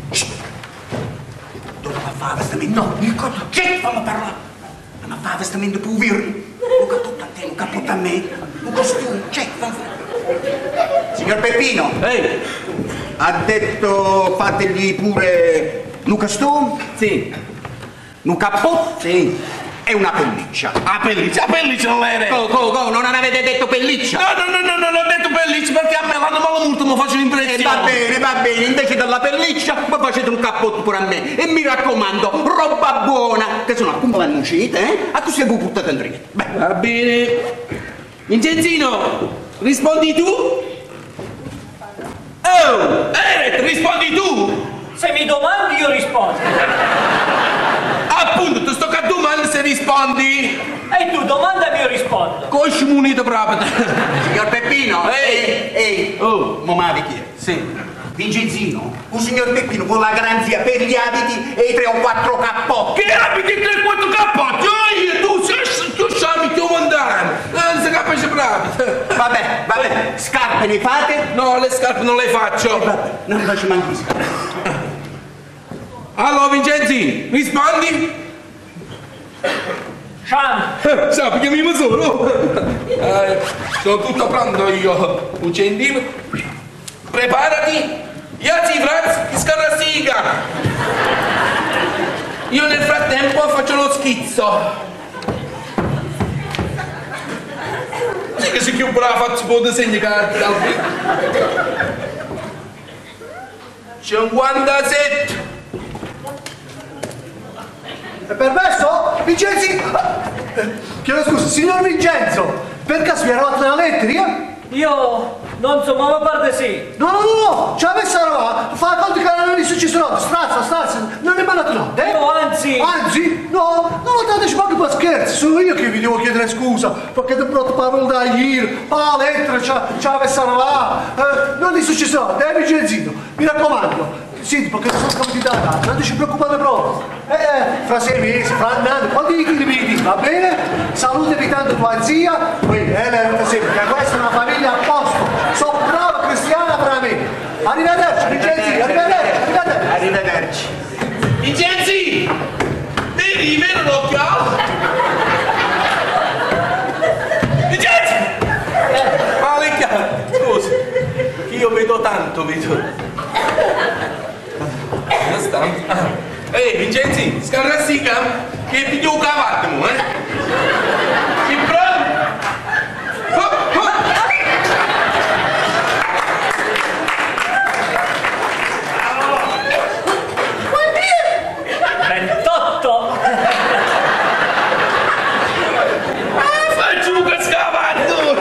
Dove va a fare vestimento? No, il cosa? Che? Fammi parlare. Ma fa vestimento per virri. Un cappotto a te, un cappotto a me, un costume, Signor Peppino, ha detto fategli pure un costume? Sì. Un cappotto? Sì. E una pelliccia. La pelliccia l'ere. Go, non avete detto pelliccia? No, non ho detto pelliccia perché a me l'hanno malo molto, mi faccio l'impressione. Va bene, invece della pelliccia mi facete un cappotto pure a me. E mi raccomando, roba buona, che sono appunto le uscite, A così voi buttate in dritto. Va bene. Vincenzino, rispondi tu? Oh, Eret, rispondi tu! Se mi domandi io rispondo. Appunto, ti sto a domanda se rispondi. E tu domandami io rispondo. Cosci munito proprio. Signor Peppino, ehi, Oh. mamma chi è? Sì. Vincenzino, un signor Peppino con la garanzia per gli abiti e i 3 o 4 cappotti. Che abiti 3 o 4 cappotti? Tu sai, ti ho mandato. Non si capisce bravi. Vabbè, scarpe ne fate? No, le scarpe non le faccio. Vabbè, non faccio manco le scarpe. Allora, Vincenzi, rispondi? Ciao. Sai, chiamiamo solo. Sono tutto pronto io. Un centimetro. Preparati. Yazzi, Franz, ti scarrassiga. Io nel frattempo faccio lo schizzo. Sì che sei più bravo, faccio un po' di segni che 57. È permesso? Vincenzi! Chiedo scusa, signor Vincenzo, per caso vi eravate nella letteria? Io non so, ma a parte sì. No, ce l'ha messa là, fa conto che non è successo notte, strazza, non è mandato notte, eh? No, anzi. Anzi, no, non lo dateci manco per scherzi, sono io che vi devo chiedere scusa, perché ti porto parole da ieri, la lettera ce l'ha messa là, non è successo notte, Vincenzino, mi raccomando. Sì, perché sono caduti da casa, non ti preoccupate proprio. Fra 6 mesi, fra un anno, quando gli vedi, va bene? Salutevi tanto tua zia, poi sempre, che questa è una famiglia a posto. Sono brava cristiana per me. Arrivederci, Vincenzi, arrivederci. Arrivederci. Vincenzi! Devi rivere l'occhiale? Vincenzi! Vecchia, scusa, che io vedo tanto, vedo. Ehi, Vincenzi, scarrassica, che piglio un cavallo, eh? Sei pronto? Oh, oh. 28. Faccio un cascavallo!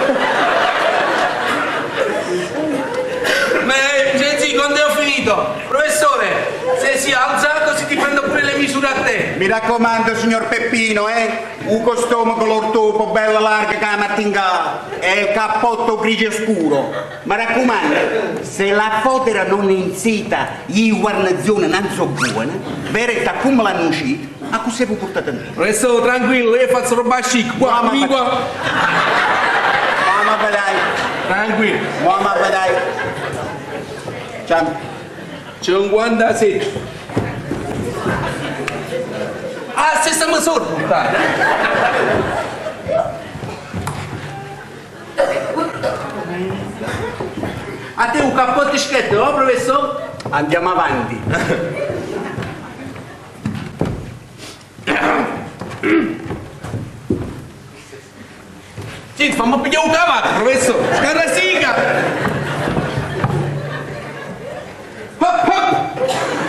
Ma Vincenzi, quando ho finito? Professore, se si alza così ti prendo pure le misure a te. Mi raccomando, signor Peppino, un costume color topo, bella larga che la mattingata e il cappotto grigio scuro. Mi raccomando, se la fotera non è insita, gli guarnazioni non sono buone, verrete come l'hanno uscito, a cos'è vi portate a me? Professore, tranquillo, io faccio roba chic, qua, Mamma, qui, qua. Mamma, vedai. Tranquillo. Mamma, vedai. Ciao. 57. Ah, stessa misura, puntata. A te un cappotto schietto, no, professore? Andiamo avanti. Senti, fammi pigliare un cavallo, professore. Scarrasica. Hop, hop.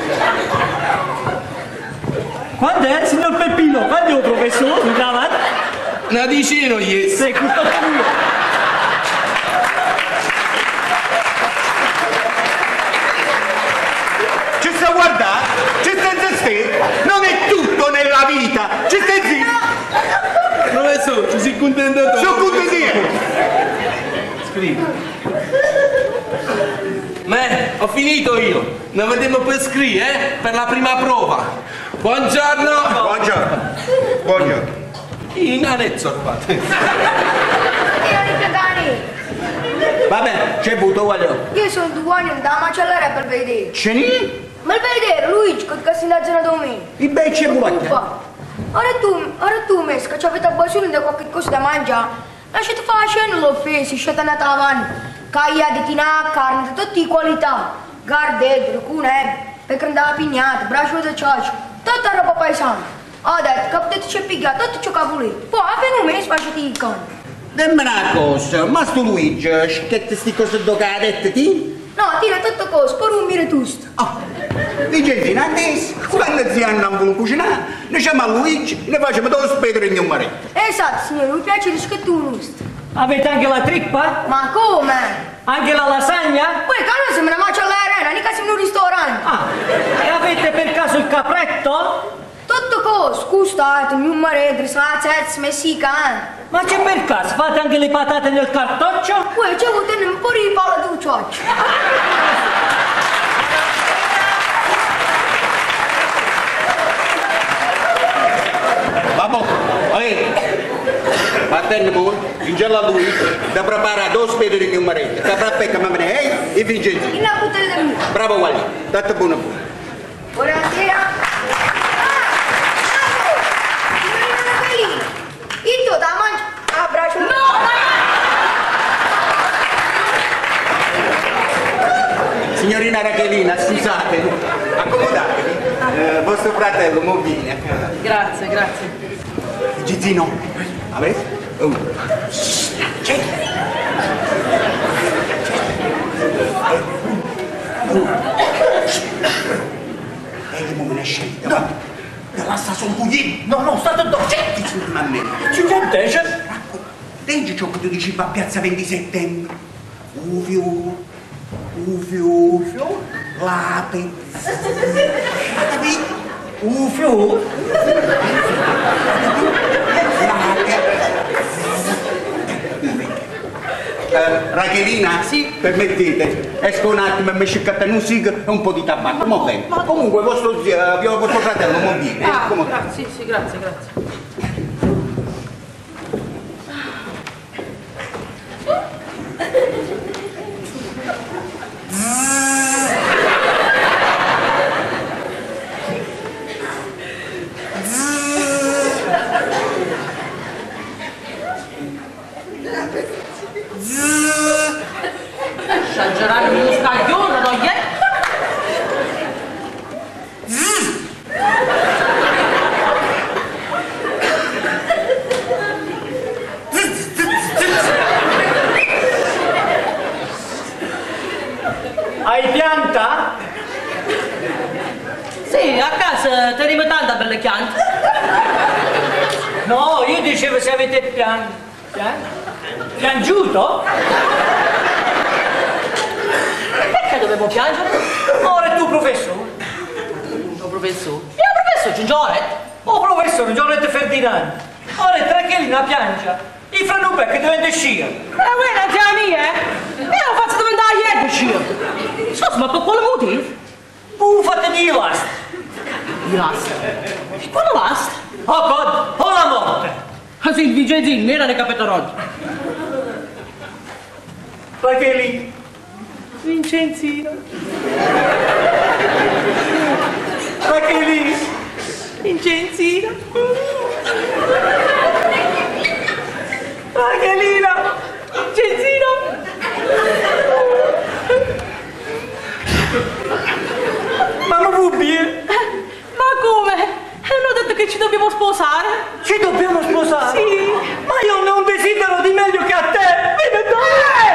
Quando è, signor Peppino? Quando è un professore? Mi chiama? Una decina, yes. Sei tutto tuo. Ci sta a guardare? Ci stai zitto? Non è tutto nella vita! Ci stai zitto? Professore, ci sei contento tu? Sono contento! Scrivi. Ma ho finito io. Ne vediamo per scrivere, per la prima prova. Buongiorno. Buongiorno. Buongiorno. In anezzo ormai. Vabbè, c'è avuto, voglio. Io sono 2 anni da macelleria per vedere. Ce n'è? Ma il vedere, Luigi, che si indagina da me. I bei c'è buono. Ora tu, mesca, ci avete bisogno di qualche cosa da mangiare. Lasciate fare scena l'offesa, scelta andata avanti. Caia di tina, carne di tutte le qualità. Gardette, cune, perché andava pignata, braccio di cioccio. Tutta roba paesana. Ho detto che potete ci pigliare tutto ciò che volete. Poi a fine un mese facciate i cani. Dimmi una cosa, ma sto Luigi, che sti cose do che ha detto ti? No, tira tutto cose, per un mire tusto. Vincenzino, adesso, quando zia non vuole cucinare, ne chiama a Luigi, ne facciamo due spedere in mio marito. Esatto, signore, mi piace il schettuno gusto. Avete anche la trippa? Ma come? Anche la lasagna? Poi che non sembra una macelleria, cena, mica siamo in un ristorante. Ah, e avete per caso il capretto? Tutto cosa, scusate, mio marito, salsette messicane. Ma c'è per caso, fate anche le patate nel cartoccio? Uè, c'è avuto un po' di palla di cioccio. Vabbè, attendiamo, ingella a lui, da preparare due spede di mio marito, che fra pecca mamma ne e Vincenzo. In una bottiglia di mio. Bravo Wally, date buona. Buonasera. Io da mangiare. Abbraccio. No! Signorina Rachelina, scusate, accomodatevi. Vostro fratello mo viene. Grazie, grazie. Gizzino, avete? C'è. Mo me ne scende. No, la sta sul buglino. No, state dolcetti. Ci sentece? Leggi ciò che tu dici a piazza 20 settembre. Uvio, lape. Ufio? Rachelina? Sì. Permettete, esco un attimo e mi sciccate un sig e un po' di tabacco, ma bene. Comunque vostro fratello non viene. Sì, grazie. Esagerato uno scaglione, no? Hai pianta? Sì, a casa teniamo tante belle piante. No, io dicevo se avete piangiuto? Perché dovevo piangere? Ora tu professore? Oh, professore. Io professore, Giorgetto. Oh professore, Giorgetto Ferdinando. Ora Trachelina piangia. I franupè che diventa scia. Quella è già mia, Io lo faccio diventare ieri, scia. Scusa, ma per quale motivo? Fate di last. Di last. E quale last? Oh God, oh la morte. Ah sì, il Vigenzino, era ne capito oggi. Trachelina. Vincenzino. Trachelina. Vincenzino. Rachelina! Vincenzino. Mamma bubbie! Ma come? Hanno detto che ci dobbiamo sposare? Ci dobbiamo sposare? Sì. Ma io non desidero di meglio che a te! Vieni da me!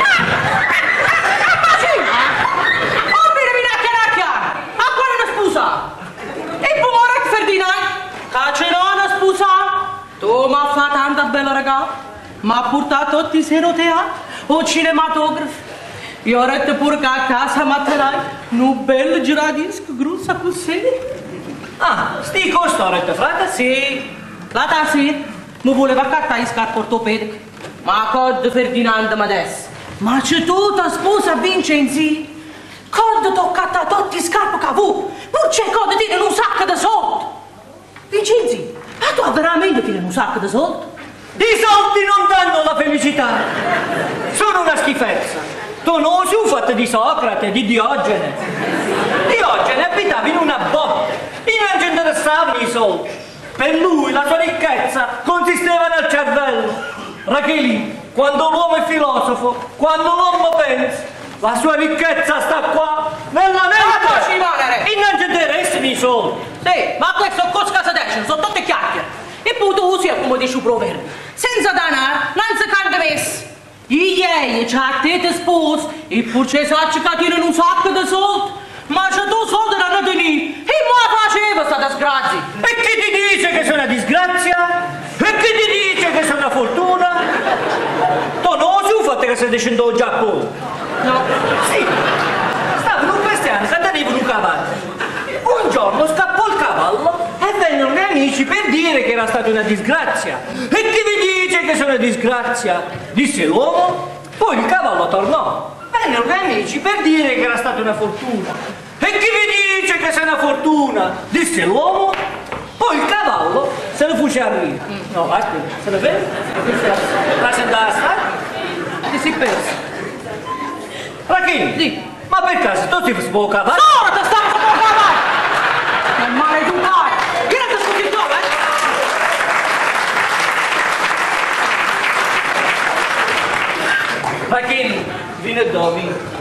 E poi Ferdinand, Cacerona sposa, tu mi hai fatto tanta bella raga, mi ha portato tutti i seroteatri, o cinematografi. Io ho detto pure che a casa metterai un bel giradisco grosso così. Ah, sti costoretto, frate? Sì, la tassi mi voleva cattare i scarpe ortopediche, ma cod Ferdinand mi adesso. Ma c'è tutta sposa Vincenzi. Cod toccata tutti i scarpe che vu, pur c'è cod dire un sacco di soldi. Vincenzi, ma tu veramente dire un sacco di soldi? Di soldi non danno la felicità. Sono una schifezza. Tu non sei fatto di Socrate, di Diogene. Diogene abitava in una botte e non ci interessavano i soldi. Per lui la sua ricchezza consisteva nel cervello. Rachelina, quando l'uomo è filosofo, quando l'uomo pensa, la sua ricchezza sta qua, nella mente. E non ci interessano i soldi. Sì, ma questo cosa si dice? Sono tutte chiacchiere. E poi tu usi, come dice il proverbio, senza denaro non si canta messo. Ieri c'è a te ti sposi e pur c'è sacci che tiene un sacco di soldi, ma c'è tu soldi da non tenere. E ma faceva sta disgrazia? E chi ti dice che sono una disgrazia? E chi ti dice che sono una fortuna? Tu non si fatto che sei scendendo al Giappone? No. Sì. Stavano avanti. Un giorno scappò il cavallo e vennero gli amici per dire che era stata una disgrazia. E chi vi dice che sono una disgrazia? Disse l'uomo. Poi il cavallo tornò. Vennero gli amici per dire che era stata una fortuna. E chi vi dice che sia una fortuna? Disse l'uomo. Poi il cavallo se ne fece a ridere. No, aspetta, se ne vede? La senta e si perse. Rachini, sì. Ma per caso tu ti può cavare? No, ti sta può cavare! Che maleducato! Vieni a scusi dove? Rachini, vieni dove?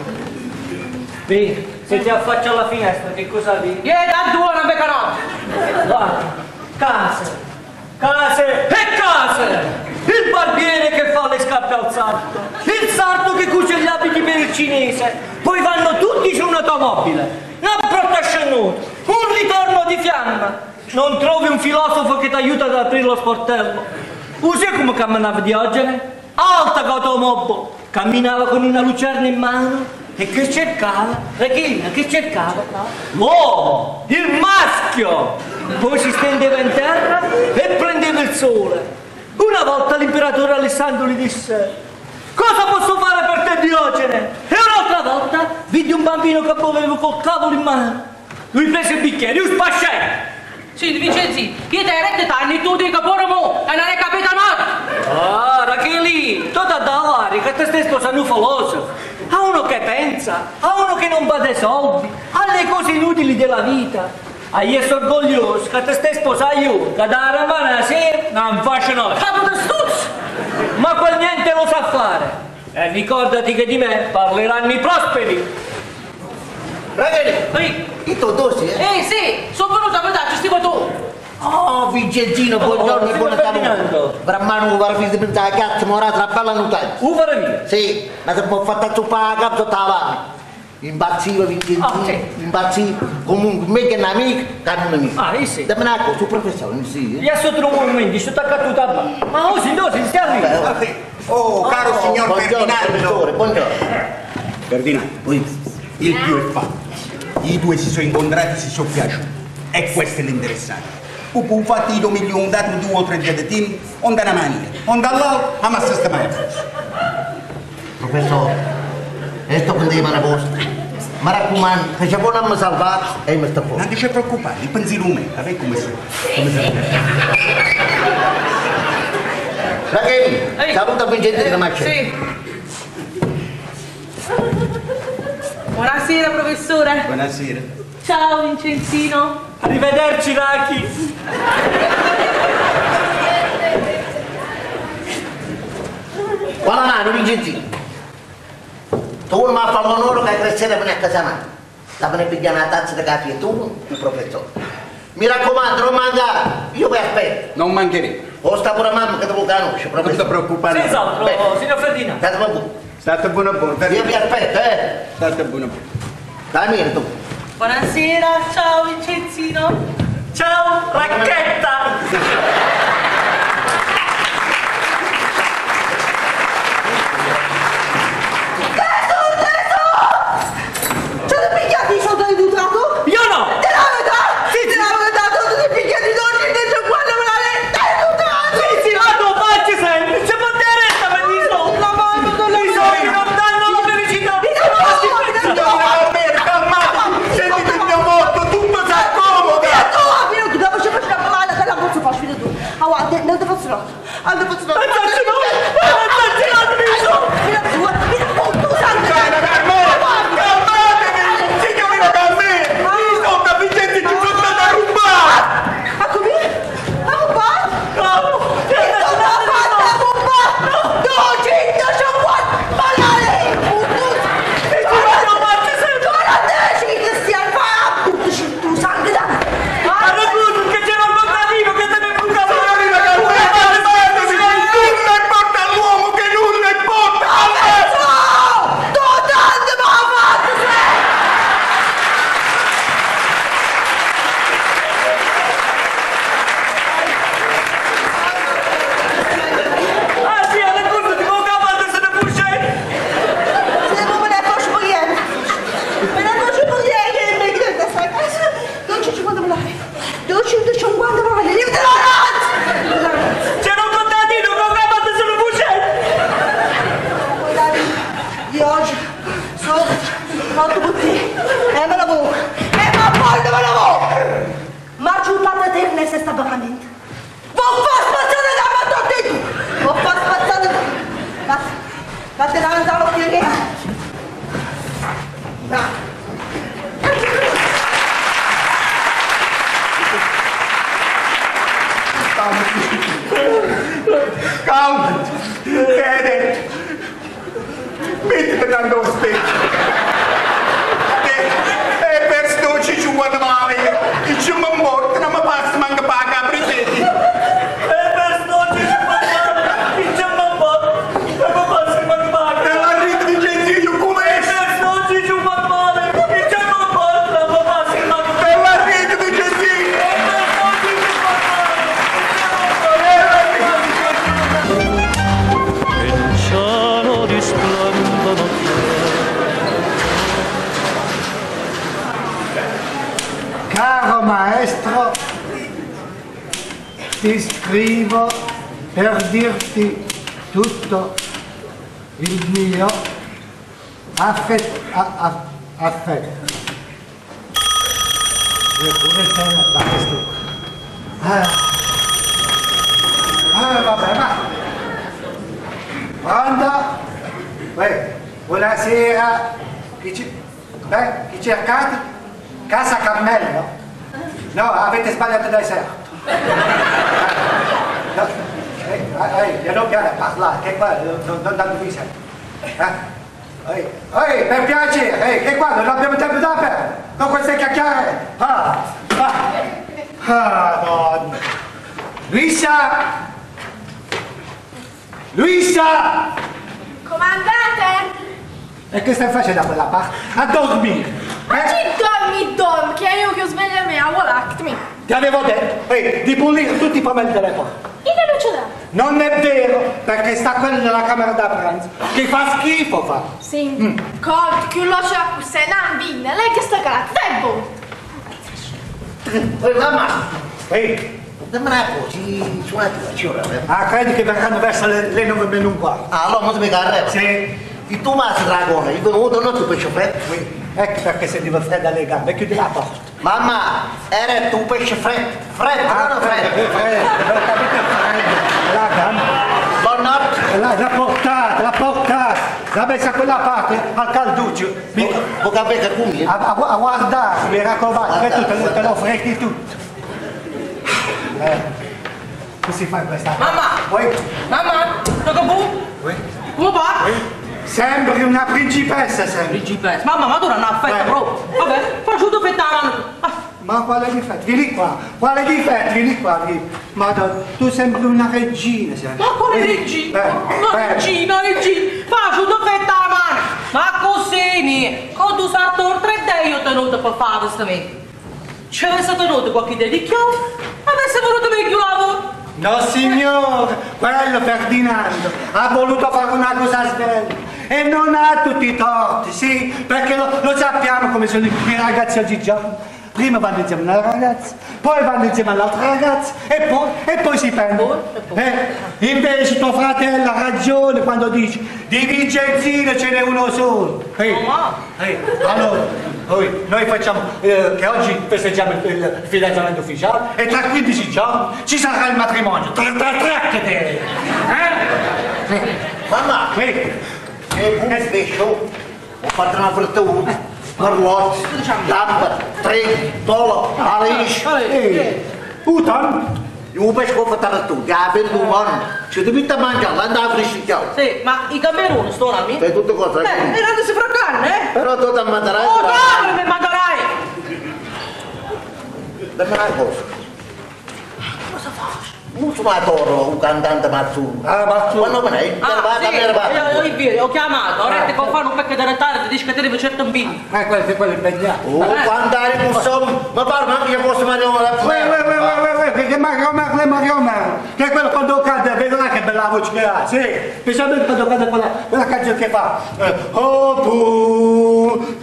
Vieni, se ti affaccia alla finestra, che cosa vedi? Vieni a due, una beccarotta! Guarda, case, case e case! Il barbiere che fa le scarpe al sarto, il sarto che cuce gli abiti per il cinese, poi vanno tutti su un'automobile, una brutta scenuta, un ritorno di fiamma. Non trovi un filosofo che ti aiuta ad aprire lo sportello? Usi come camminava Diogene? Alta automobile, camminava con una lucerna in mano e che cercava? Rachina, che cercava? L'uomo, il maschio! Poi si stendeva in terra e prendeva il sole. Una volta l'imperatore Alessandro gli disse: cosa posso fare per te, Diogene? E un'altra volta vide un bambino che beveva col cavolo in mano. Lui prese il bicchiere, io spascetto. Sì, Vincenzi, io ti hai detto anni tu dico pure mo e non hai capito nulla! Ah, Racheli, tu da dare che te stai sposando un filosofo. A uno che pensa, a uno che non bada ai soldi, alle cose inutili della vita. A io sono orgoglioso che te stai sposando io, che da ramana sera non faccio nulla. Capo da stuzzo! Ma quel niente lo sa fare. E ricordati che di me parleranno i prosperi. Ragazzi, e tu dosi, Sì, sono venuto a vederci, stiamo tu! Oh, Vincenzino, buongiorno e buona salute. Brammano, guarda, mi pensa che cazzo, ma ora tra bella notata. Ufare via. Sì, ma se può fatta zuppare la capsa sotto la mano. Imbazziva, Vincenzino, imbazziva. Comunque, me che è un amico, che è un amico. Ah, sì. Dammi una cosa, su professore, sì. Io sotto un momento, sto attaccato da qua. Ma osi, stai arrivando. Oh, caro signor Buongiorno, Ferdinando. professore, buongiorno. Ferdinando, il più è fatto. I due si sono incontrati e si sono piaciuti. E questo è l'interessante. Pupu, fatti i 2 milioni, dato 2 o 3 diadettini, onda una mania, onda all'altro, a massa sistemare. Professore, e sto prendendo una posta. Mi raccomando, se c'è buona mi salvare e mi sta fuori. Non ti c'è preoccupare, il pensiero me, vedi come sei. Ragazzi, saluta Vincenzino che mi c'è. Sì. Buonasera, professore. Buonasera. Ciao, Vincenzino. Arrivederci, Rachi. Guarda mano, Vincenzino. Tu non mi ha fatto l'onore che crescere per a casa mia. La per pigliare una tazza di caffè e tu, il professore. Mi raccomando, non mancare, io vi aspetto. Non mancheremo. O sta pure mamma che te lo conosce, Non ti professore. preoccupare. Senz'altro, signor Ferdinando. State buono. State buono. Io vi aspetto, State buono. Dai, mia, tu. Buonasera, ciao, Vincenzino. Ciao, racchetta. Ce l'hai picchiati i soldi aiutato? Io no. Te l'avevo dato! Sì, te l'avevo dato, tu ti picchiati dolci invece quando me l'avete aiutato! Sì, ma tu facci sempre. C'è potere per i soldi. La mamma non I soldi non danno la felicità. Sentite il mio motto, tutto si accomoda! Non ti faccio no. Non ti faccio no. Calmatevi! Signorina Calmè! I soldi a Vincenti ci sono stati a rubare! A come? A rubare? No! E tu non fate a rubare! 250 banane! E tu non fate sempre! Ora te ci stiamo facendo! Tu sangue da... Ma non che c'era un bambino che te ne bucava. Signorina Calmè! calma. Vede, mettiti tanto lo specchio. E per sto ci guarda male, e ci mi morto, non mi passa manca paga a prendere. E per sto ci male, e ci mi morto, non mi passa manca paga. E la rita di gentile come è? E per sto ci male, e ci mi morto, non mi passa manca paga. E la rita di gentile. E per sto ci male, Il cielo risplendono. Caro maestro, ti scrivo per dirti tutto il mio affetto. Vabbè, ma... Pronto? Buonasera. Chi cercate? Casa Carmello? No, avete sbagliato deserto. No. Non piano a parlare, che qua non danno visa. Per piacere, che qua non abbiamo tempo da perdere. Con queste chiacchiere. Donna. Luisa! Comandante! E che stai facendo da quella parte? A dormire. Ma ci dormi, che è io che ho sveglio a me, a volactmi. Ti avevo detto, di pulire tutti i pannelli delle porte. E che non ce l'ha? Non è vero, perché sta quello nella camera da pranzo, che fa schifo fa. Sì. Colto, che lo c'ha se non vinne, lei che sta cazzo, Mamma, dammi una cosa, su una situazione. Ah, credi che verranno verso le 9:15? Allora, non mi carreva. Sì. E tu, Mazzo Dragone, io venuto non ti pesce freddo. Ecco perché sentivo freddo alle gambe, chiudi la porta. Mamma, era tu pesce freddo, non freddo. La gamba. Buonanotte. La portata, l'ha messa a quella parte, al calduccio. Può capire che come? A guardare, mi raccomando, che tu te lo freghi tutto. Che si fa in questa? Mamma! Mamma! Come va? Sembri una principessa, sembri. Principessa? Mamma, ma tu non hai affetto proprio. Vabbè, faccio tu fettare. Ma quale difetto? Vieni qua. Quale difetto? Vieni qua. Madonna, tu sembri una regina, sembri. Ma quale regina? Regina. Faccio tu fettare la mano. Ma così, quando tu sei torto 3 io ho tenuto per fare questo mese. Ci avessi tenuto qualche dedicchione, avessi voluto meglio lavoro. No signore, quello Ferdinando ha voluto fare una cosa sveglia e non ha tutti i torti, sì, perché lo sappiamo come sono i ragazzi oggigiorno. Prima vanno insieme a una ragazza, poi vanno insieme all'altra ragazza e poi si prendono. Invece tuo fratello ha ragione quando dice di Vincenzino ce n'è uno solo. Allora, noi facciamo che oggi festeggiamo il fidanzamento ufficiale e tra 15 giorni ci sarà il matrimonio. Mamma, e invece ho fatto una frittura. Carlotti, lampa, tre, tolo, alice. Utan? Io pesco fatto tutto, a per l'umano. Ci devi mangiare, l'andava a frisciare. Sì, ma i cameruni sto là, mi? Fai tutto cosa. E non si fraccano, Però tu ti manderai. Oh, no, mi manderai! Dammi una cosa. Cosa fai? Non sono a Toro, un cantante Mazzuno. Quando me ne sì, ho chiamato, ho detto che fanno un peccato di tardi, dice che ti deve certo un bimbo. Quello è impegnato. Quando eri con sommo, ma parla anche che posso Mario Che Mario Mero, che è quello quando cade, vedrà che bella voce che ha, sì, specialmente quando cade quella canzone che fa. Oh bu,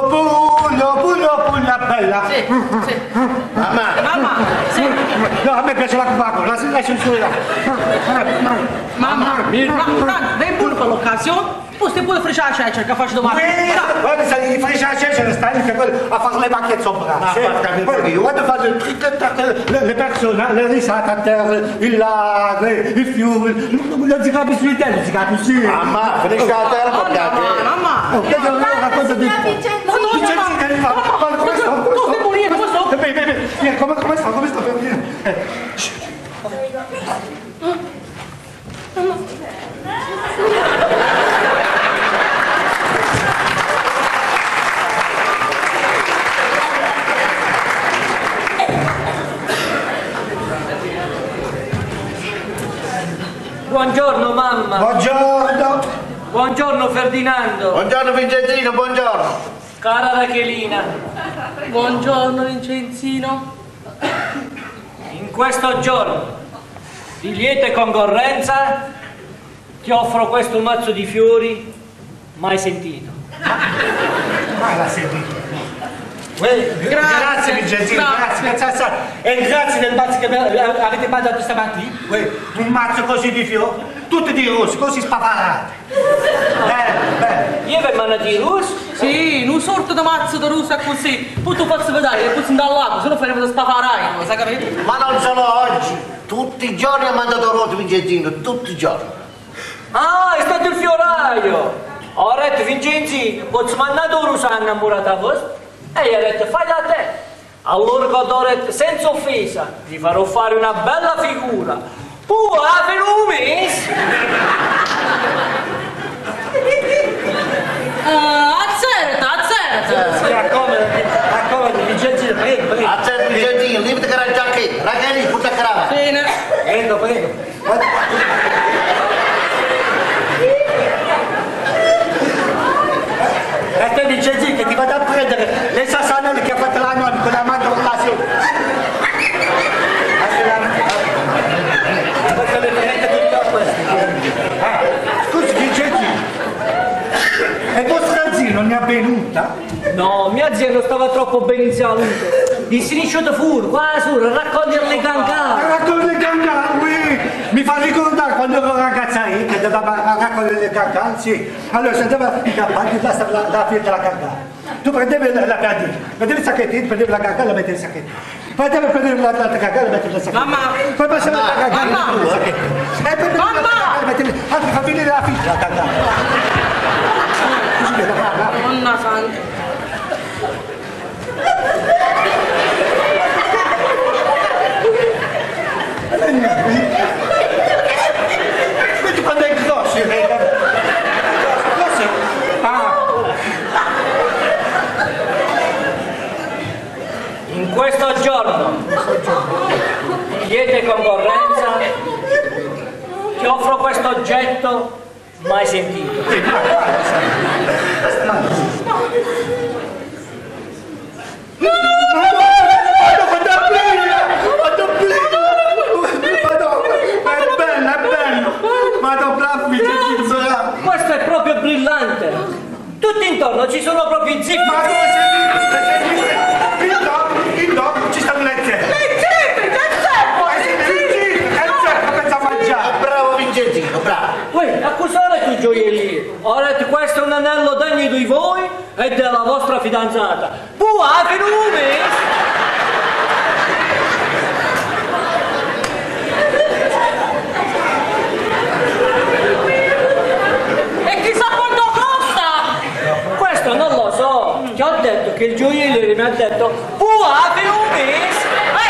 la bella. Sì. Mamma, sì. No, a me piace la cubacco, la censura. Mamma, vem pure per l'occasione, poi stai pure freccia a cecere che faccio domani. Guarda, se gli freccia a cecere stai che quello a fare le macchie sopra. Quando fanno le persone, le risate a terra, il lago, il fiume, non si capisce il tempo, si capisce. Mamma, freccia a terra, mamma. Che è una cosa di... Come sto per dire? Buongiorno mamma. Buongiorno. Buongiorno Ferdinando. Buongiorno Vincenzino, buongiorno. Cara Rachelina. Buongiorno Vincenzino. In questo giorno di liete concorrenza ti offro questo mazzo di fiori mai sentito. Mai l'ha sentito. Grazie Vincenzino, grazie. E grazie del mazzo che avete mandato stamattina. Un mazzo così di fiori, tutti di rosso, così spavalati. Io vi mando di rosso? Sì, un sorto di mazzo di rosa così. Poi tu faccio vedere, e poi dal lago, se no faremo da spafarai, sai capito? Ma non solo oggi, tutti i giorni ha mandato rosso Vincenzino, tutti i giorni. Ah, è stato il fioraio. Ho detto Vincenzino, posso mandare un rosa innamorato a voi? E io ho detto, fai da te. Allora quando ho detto, senza offesa, ti farò fare una bella figura. Poi per un mese. Azzerta. Accomodi, Vincenzino, prego. Azzetta Vincenzino, limite che era giacchetta, ragazzi, porta cravatta. Bene. Prego. E te Vincenzino che ti vado a prendere le sassanelle che ha fatto la nonna con la mano con la sua. Scusi Vincenzino, e vostra zia non ne ha venuta? No, mia zia non stava troppo bene in salute. Il siniscio furbo, qua su, raccogliere le cancane. Raccogliere le cancane, mi fa ricordare quando ero ragazza che doveva raccogliere le cancane, sì. Allora si andava in campagna, la fietta della cancana. Tu prendevi la piadina, prendevi il sacchettino, prendevi la cancana e la mettevi nel sacchettino. Poi andavi a prendere l'altra cancana e la mettevi nel sacchettino. Mamma! Poi passava la cancana. Mamma! E prendevi la cancana e mettevi, anzi fa finire la fitta la cancana. Madonna santa. Vedi quando è grosso il re? Grosso? In questo giorno, liete concorrenza, ti offro questo oggetto mai sentito. Questo è proprio brillante. Tutto intorno ci sono proprio i zippi. Ma come sei il dopo ci stanno le zette. Le zette, pensa a mangiare. Bravo Vincenzino, bravo. Uè, accusate tu gioielli. Ora questo è un anello degno di voi e della vostra fidanzata. Può avere un mese. Questo non lo so, ti ho detto che il gioielliere mi ha detto può avere un mese.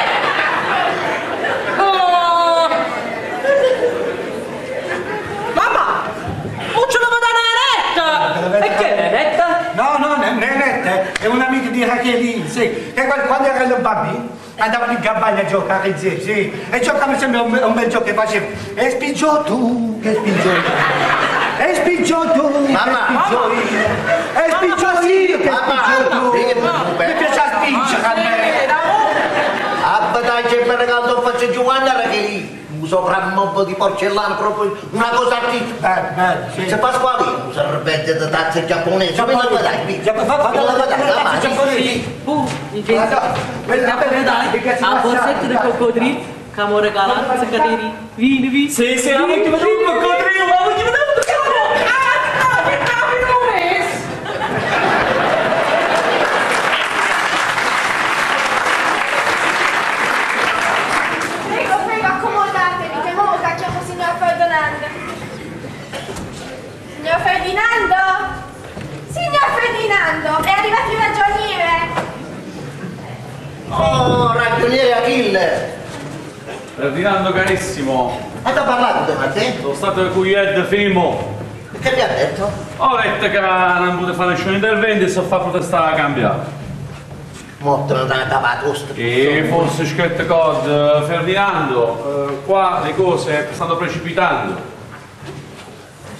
Mamma! Non ce l'ho vedo netta! E che è netta? No, non è netta, è un'amica di Rachelin, sì. Che quando era un bambino andavano in campagna a giocare insieme, sì. E giocavano sempre un bel gioco che faceva. E spingio tu, che spingio tu. E spingio tu, Mamma. e spingio io, che spingio tu. Mi piace a spingere a me. Abba dai, c'è per regalo faccio Giovanna Rachelin. Sopra un po' di porcellana, proprio una cosa artistica. Sì. Se Pasquale, un serpente di tazze giapponese, come la vedrai? A borsetto di coccodrillo, che mi regalato, se caderi, vieni. Sì, sì, la voglio vedere un coccodrillo, la voglio vedere un coccodrillo. Prego, accomodatevi, che mo cacchiamo signor Ferdinando. Signor Ferdinando? Signor Ferdinando, è arrivato il ragioniere. Oh, ragioniere Achille! Ferdinando carissimo, Hai parlato di te? sono stato qui ieri fermo. Che mi ha detto? Ho detto che non poteva fare nessun intervento e si fa protestare a cambiare. Molto non andava a tosta. E forse scritto cose, Ferdinando, qua le cose stanno precipitando.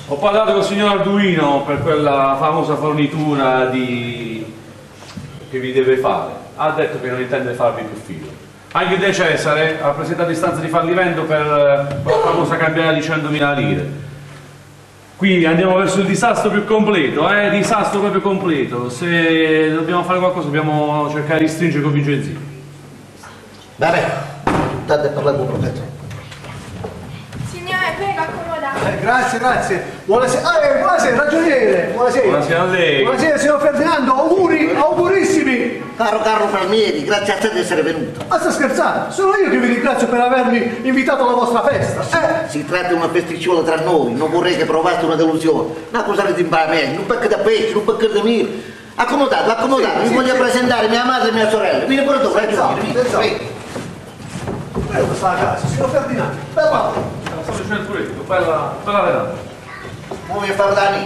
Ho parlato col signor Arduino per quella famosa fornitura che vi deve fare. Ha detto che non intende farvi più filo. Anche De Cesare ha presentato istanza di fallimento per quella famosa cambiale di 100.000 lire. Qui andiamo verso il disastro più completo, disastro proprio completo. Se dobbiamo fare qualcosa dobbiamo cercare di stringere con Vincenzi. Vabbè, state parlando con il professore. Signore, prego, accomodate. Grazie. Buonasera, buonasera, ragioniere. Buonasera a lei. Buonasera, signor Ferdinando. Augurissimi. Caro Carlo Palmieri, grazie a te di essere venuto. Ma sta scherzando? Sono io che vi ringrazio per avermi invitato alla vostra festa. Si tratta di una festicciola tra noi, non vorrei che provaste una delusione. Una cosa di meglio, non perché da pesce, non perché da mio. Accomodate, vi voglio presentare mia madre e mia sorella. Vieni pure tu, ragioniere. Questa è la casa, signor Ferdinando. Bella. Sto dicendo pure io, bella veranda. Come fare Dani?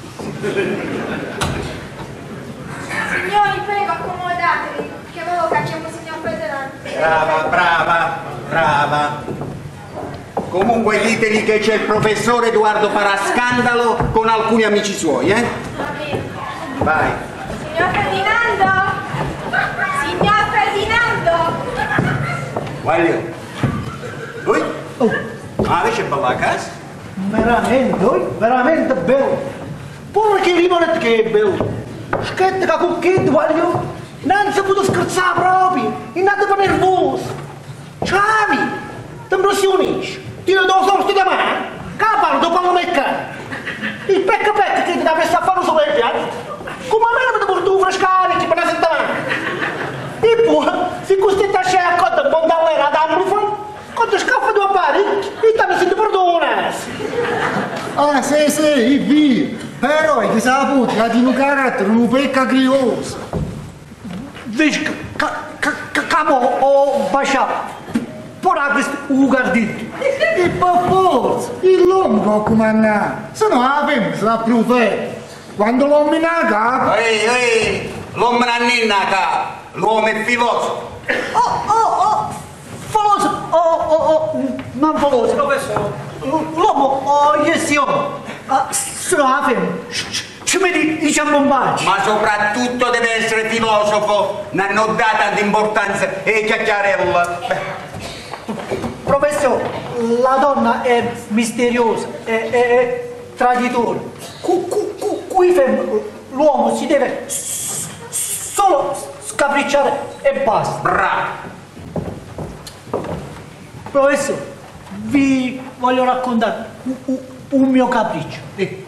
Signori, prego, accomodatevi, che avevo cacciato il signor Ferdinando. Brava. Comunque diteli che c'è il professore Edoardo farà scandalo con alcuni amici suoi, Va bene. Vai. Signor Ferdinando! Signor Ferdinando! Guaglio. Lui? Invece è bella la casa? Veramente bello. Pure che rimanete che è bello. Scherzo che cucchetto, voglio. Non si può scherzare proprio. E non ti fa nervoso. Ciavi, ti impressionisci. Ti do solo da me. Capano, dopo non meccare. Il pecca che ti dà messo a fare sopra il piatto. Come me ne devo tu frescare, ci per la settimana. E poi, se questi tasce a cotta, buon dall'era da Amrufo, quando scaffa due pari, e ti si ti perdona. Ah, sì, via. Però è saputo che di un carattere non pecca crioso. Vedi, camo o basciato. Pure questo ugardito. E per forza, il l'uomo può comandare. Se no la femmina sarà più fredda. Quando l'uomo in a capo. L'uomo non è in capo, l'uomo è filosofo. Non foloso, professore. L'uomo è uomo. Se no la femmina. Ci metti i ciambombaggi. Ma soprattutto deve essere filosofo, non hanno dato tanta importanza e chiacchierella. Professore, la donna è misteriosa, è traditore. Qui l'uomo si deve solo scapricciare e basta. Bravo. Professore, vi voglio raccontare un mio capriccio.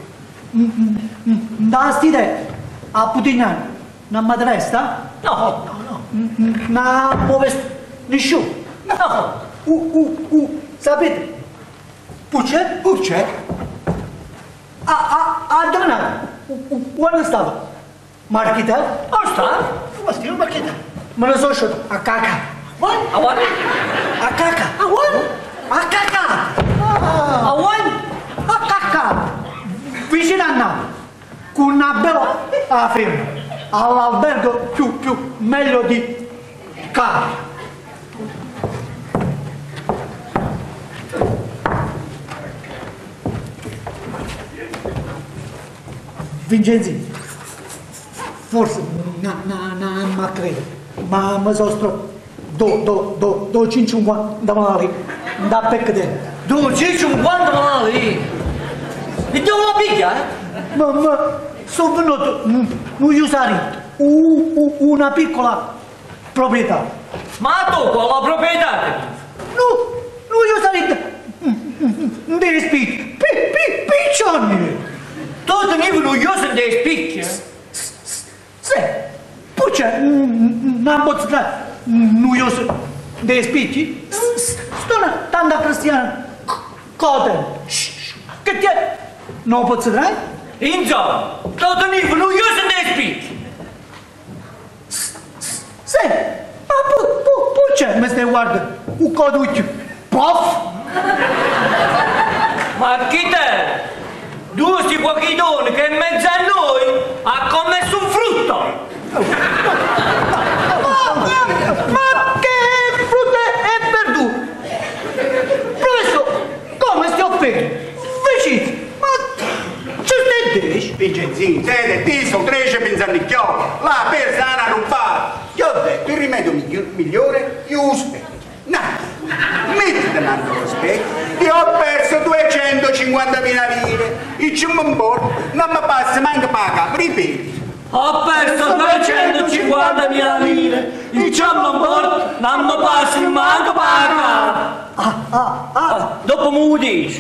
Da st'idea a Putignano, non mi resta? No. Non muove nessuno. No. Sapete? Pucce? A Dana, quando stava? Marchita? Non sta? Come stia Marchita? Me ne sono sciolto a caca. A what? A caca. A what? A caca. A what? A caca. Vicino a Napoli, con una bella femmina, all'albergo più meglio di Capri. Vincenzi, forse non mi credo, ma mi sono stretto. Do 50 mali, da peccadere. 250 mali? E dove la picchia, Ma sono venuto non usare una piccola proprietà. Ma tu con la proprietà? Non usare dei spicchi, piccioni. Tu tenevi lo io dei spicchi? Sì, poi c'è, non posso fare, non uso dei spicchi. Sto tanto cristiano, cote, che ti è? Non posso fare? Insomma, tu tenevi lo io dei spicchi? Sì, ma poi c'è, mi stai guardando, un coduccio, pof! Ma chi te? Tu sti pochidoni che in mezzo a noi ha commesso un frutto! Ma che frutto è perduto? Professore, come stai offendo? Vicino, ma Vincenzino, siete teso, 13 pensando in chiaro, la persona rubata. Io ho detto, il rimedio migliore, io specchio. No, mettiti davanti allo specchio, io ho perso 250.000 lire, il cimbombordo non mi passa manco paga, ripeti. Ho perso 250.000 lire, il ciambombordo non mi passa manco paga. Dopo mi dici.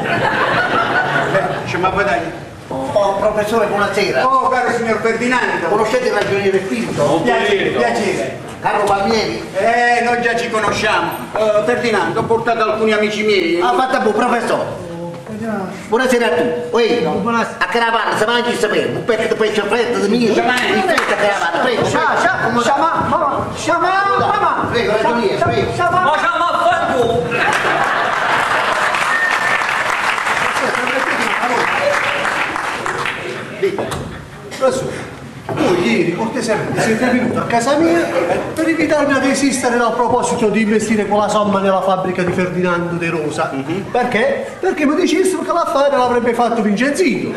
Ma dai. Oh, professore, buonasera. Oh, caro signor Ferdinando. Conoscete il ragioniere Pinto? Piacere. Carlo Palmieri? Noi già ci conosciamo. Ferdinando, ho portato alcuni amici miei. Ah, fatta bu, professore. Buonasera a tutti. Oi, a caravana, se mangi il sapere, un pezzo di pesce freddo di mio. In fredda caravana, prego. Mamma. Prego, ragioniere, prego. Ma siamo a fango. Professore, voi ieri cortesemente siete venuti a casa mia per invitarmi ad esistere dal proposito di investire quella somma nella fabbrica di Ferdinando De Rosa. Perché? Perché mi dicessero che l'affare l'avrebbe fatto Vincenzino.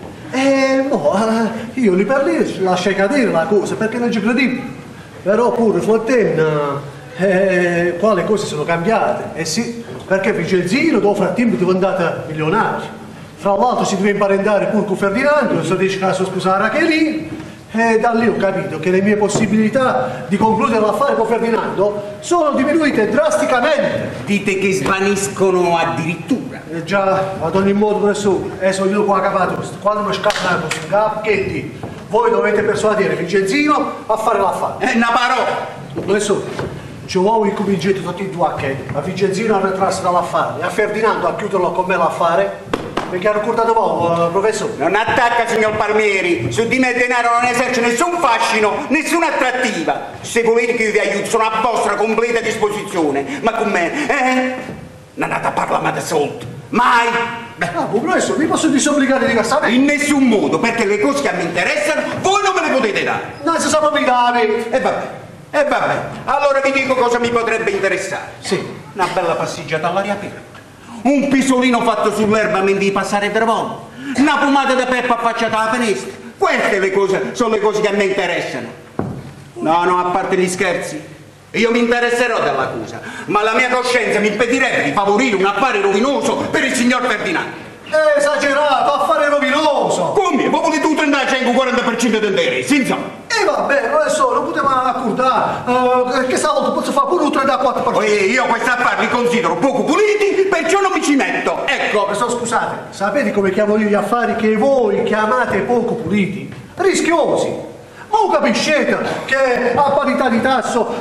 Io lì per lì lasciai cadere la cosa perché non ci credevo. Però pure Fontaine, qua le cose sono cambiate. Sì, perché Vincenzino dopo frattempo è diventato milionario. Fra l'altro si deve imparentare pure con Ferdinando, si dice che la sua sposa Rachelì, e da lì ho capito che le mie possibilità di concludere l'affare con Ferdinando sono diminuite drasticamente. Dite che svaniscono addirittura. Già, ad ogni modo, professore, sono io qua capato, quando mi scappa una cosa, capchetti, voi dovete persuadere Vincenzino a fare l'affare. Una parola! Professore, ci vuole incominciare tutti e due a Vincenzino a retrarsi dall'affare e a Ferdinando a chiuderlo con me l'affare. Perché ha ricordato voi, professore? Non attacca, signor Palmieri. Su di me il denaro non esercita nessun fascino, nessuna attrattiva. Se volete che io vi aiuti, sono a vostra completa disposizione. Ma con me, non andate a parlare di soldi. Mai! Professore, mi posso disobbligare diversamente? In nessun modo, perché le cose che mi interessano, voi non me le potete dare. Non si sa proprietari. E vabbè. Allora vi dico cosa mi potrebbe interessare. Sì. Una bella passeggiata all'aria aperta. Un pisolino fatto sull'erba mentre passare per voi, una pomata da peppa affacciata alla finestra. Queste sono le cose che a me interessano. No, a parte gli scherzi, io mi interesserò della cosa, ma la mia coscienza mi impedirebbe di favorire un affare rovinoso per il signor Ferdinando. Esagerato, affare rovinoso! Come? Voi volete un 35-40% d'interesse, insomma? Vabbè, professore, non potevamo accordare, che stavolta posso fare pure un 34%. Io questi affari li considero poco puliti, perciò non mi ci metto, ecco. Professore, scusate, sapete come chiamo io gli affari che voi chiamate poco puliti? Rischiosi! Ma non capiscete che a parità di tasso,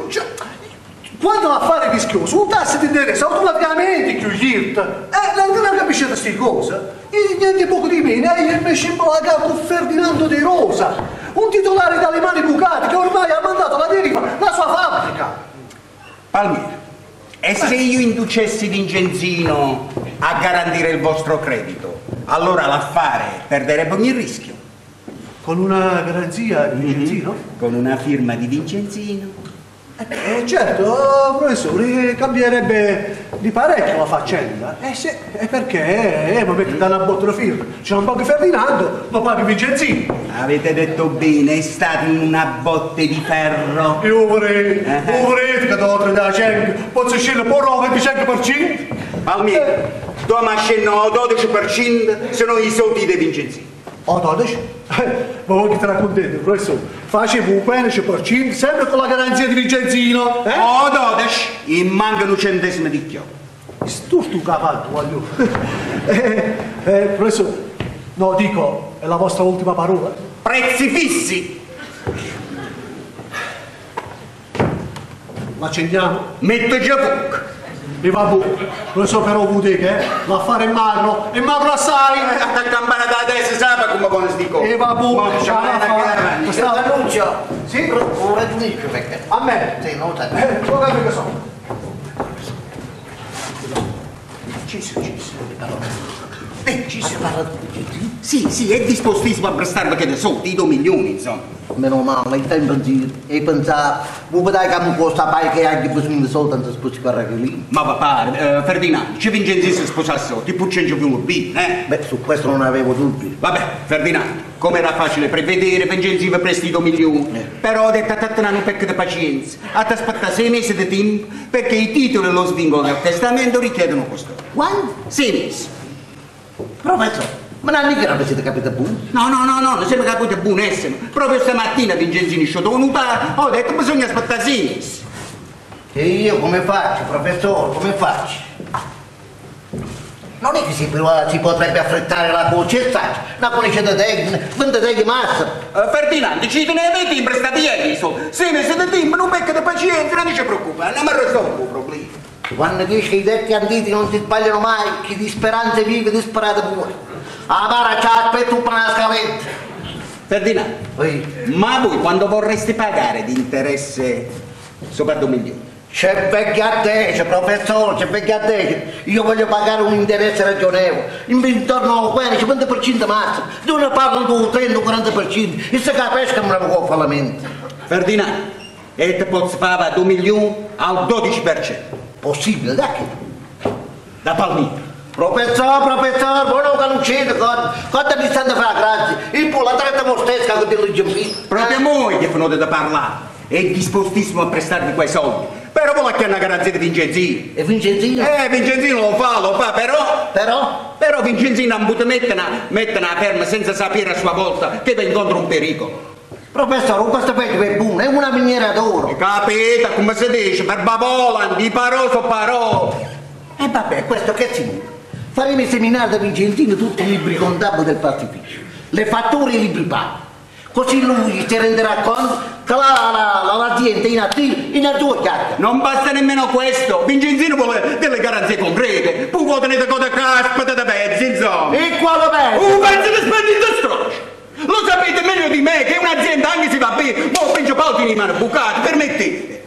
quando l'affare è rischioso, un tasso di interesse automaticamente chiude. Non capisce queste cose? Niente poco di meno, invece implacato con Ferdinando De Rosa, un titolare dalle mani bucate che ormai ha mandato alla deriva la sua fabbrica. Palmieri, e se io inducessi Vincenzino a garantire il vostro credito, allora l'affare perderebbe ogni rischio. Con una garanzia di Vincenzino? Con una firma di Vincenzino. Certo, professore, cambierebbe di parecchio la faccenda. Perché mi mette da una botta di firma. C'è un po' di Ferdinando, ma paghi Vincenzino. Avete detto bene, è stato in una botte di ferro. Io vorrei che do 35, posso scendere un po' 25%? Palmieri, tu mi scendono il 12%, se no i soldi di Vincenzino. Oh, 12? Ma voi che te la contenti, professore? Facevo un 15%, sempre con la garanzia di Vincenzino. Oh, 12, e mancano centesimi di chiò. Sturtu cavallo, voglio. Professore, no, dico, è la vostra ultima parola? Prezzi fissi. L'accendiamo? Metto già fuoco. E vabbè, professore, però vuoi l'affare è magro assai. La campana da destra sa come buono sti cose. E vabbè, Annuncio. Sì? Un ragionista perché? A me? Sì, non lo sai. Non capisco che sono. Ci. Ci sono. Sì, è dispostissimo a prestarvi che ne so, di 2 milioni, insomma. Meno male, stai in pensiero e pensare, vuoi vedere che mi costa pai che anche per me soltanto sposi per lì? Ma papà, Ferdinando, ci Vincenzi si sposasse, ti puccengio più un B, eh? Beh, su questo non avevo dubbi. Vabbè, Ferdinando, come era facile prevedere, Vincenzi vi presti 2 milioni. Però ho detto a te un pecco di pazienza, a te aspetta 6 mesi di tempo, perché i titoli e lo svincolo del testamento richiedono questo. Quanto? 6 mesi. Professore. Ma non è che non siete capito buono? No, non siamo capiti buonissimo. Proprio stamattina Vincenzini è venuto, ho detto bisogna aspettare 6 mesi. E io come faccio, professore, come faccio? Non è che si potrebbe affrettare la cosa, una conoscenza tecnica, 20 di massa. Ferdinando, ci tenete in prestati ieri, 6 mesi di tempo, non becca di pazienza, non ci preoccupare, non mi risolvo il problema. Quando dice che i detti antichi non si sbagliano mai, chi di speranze vive, disperate pure. Ah, para c'ha aspetta un po' la scavetta. Ferdinando, ma voi quando vorreste pagare di interesse sopra 2 milioni? C'è vecchia a te, professore, c'è vecchia a te. Io voglio pagare un interesse ragionevole, intorno al 15-20% massimo. Io ne parlo di 30-40%, e se capisco non avevo fallimento. Ferdinando, e te posso pagare 2 milioni al 12%. Possibile, da che? Da Palmito. Professore, voi non conoscete cosa mi stanno a fare, grazie. Il po' la tratta mostesca che ti legge qui. Proprio voi che finite da parlare. È dispostissimo a prestarvi quei soldi. Però voi che è una garanzia di Vincenzino. E Vincenzino? Vincenzino lo fa, però Vincenzino non può mettere una ferma senza sapere a sua volta che va incontro un pericolo. Professore, questo pezzo è buono, è una miniera d'oro. Capite come si dice, per Babolan, di parole su parole. E vabbè, questo che significa? Faremo i seminari da Vincenzino tutti i libri contabili del pastificio, le fatture e i libri paghi. Così lui si renderà conto che l'azienda è in tua chiacchiera. Non basta nemmeno questo, Vincenzino vuole delle garanzie concrete. Poi voi tenete coda caspita da pezzi, insomma. E quale pezzo? Un pezzo di splendido strozzo. Lo sapete meglio di me che un'azienda, anche se va bene, può principalmente in mano bucate, permettete.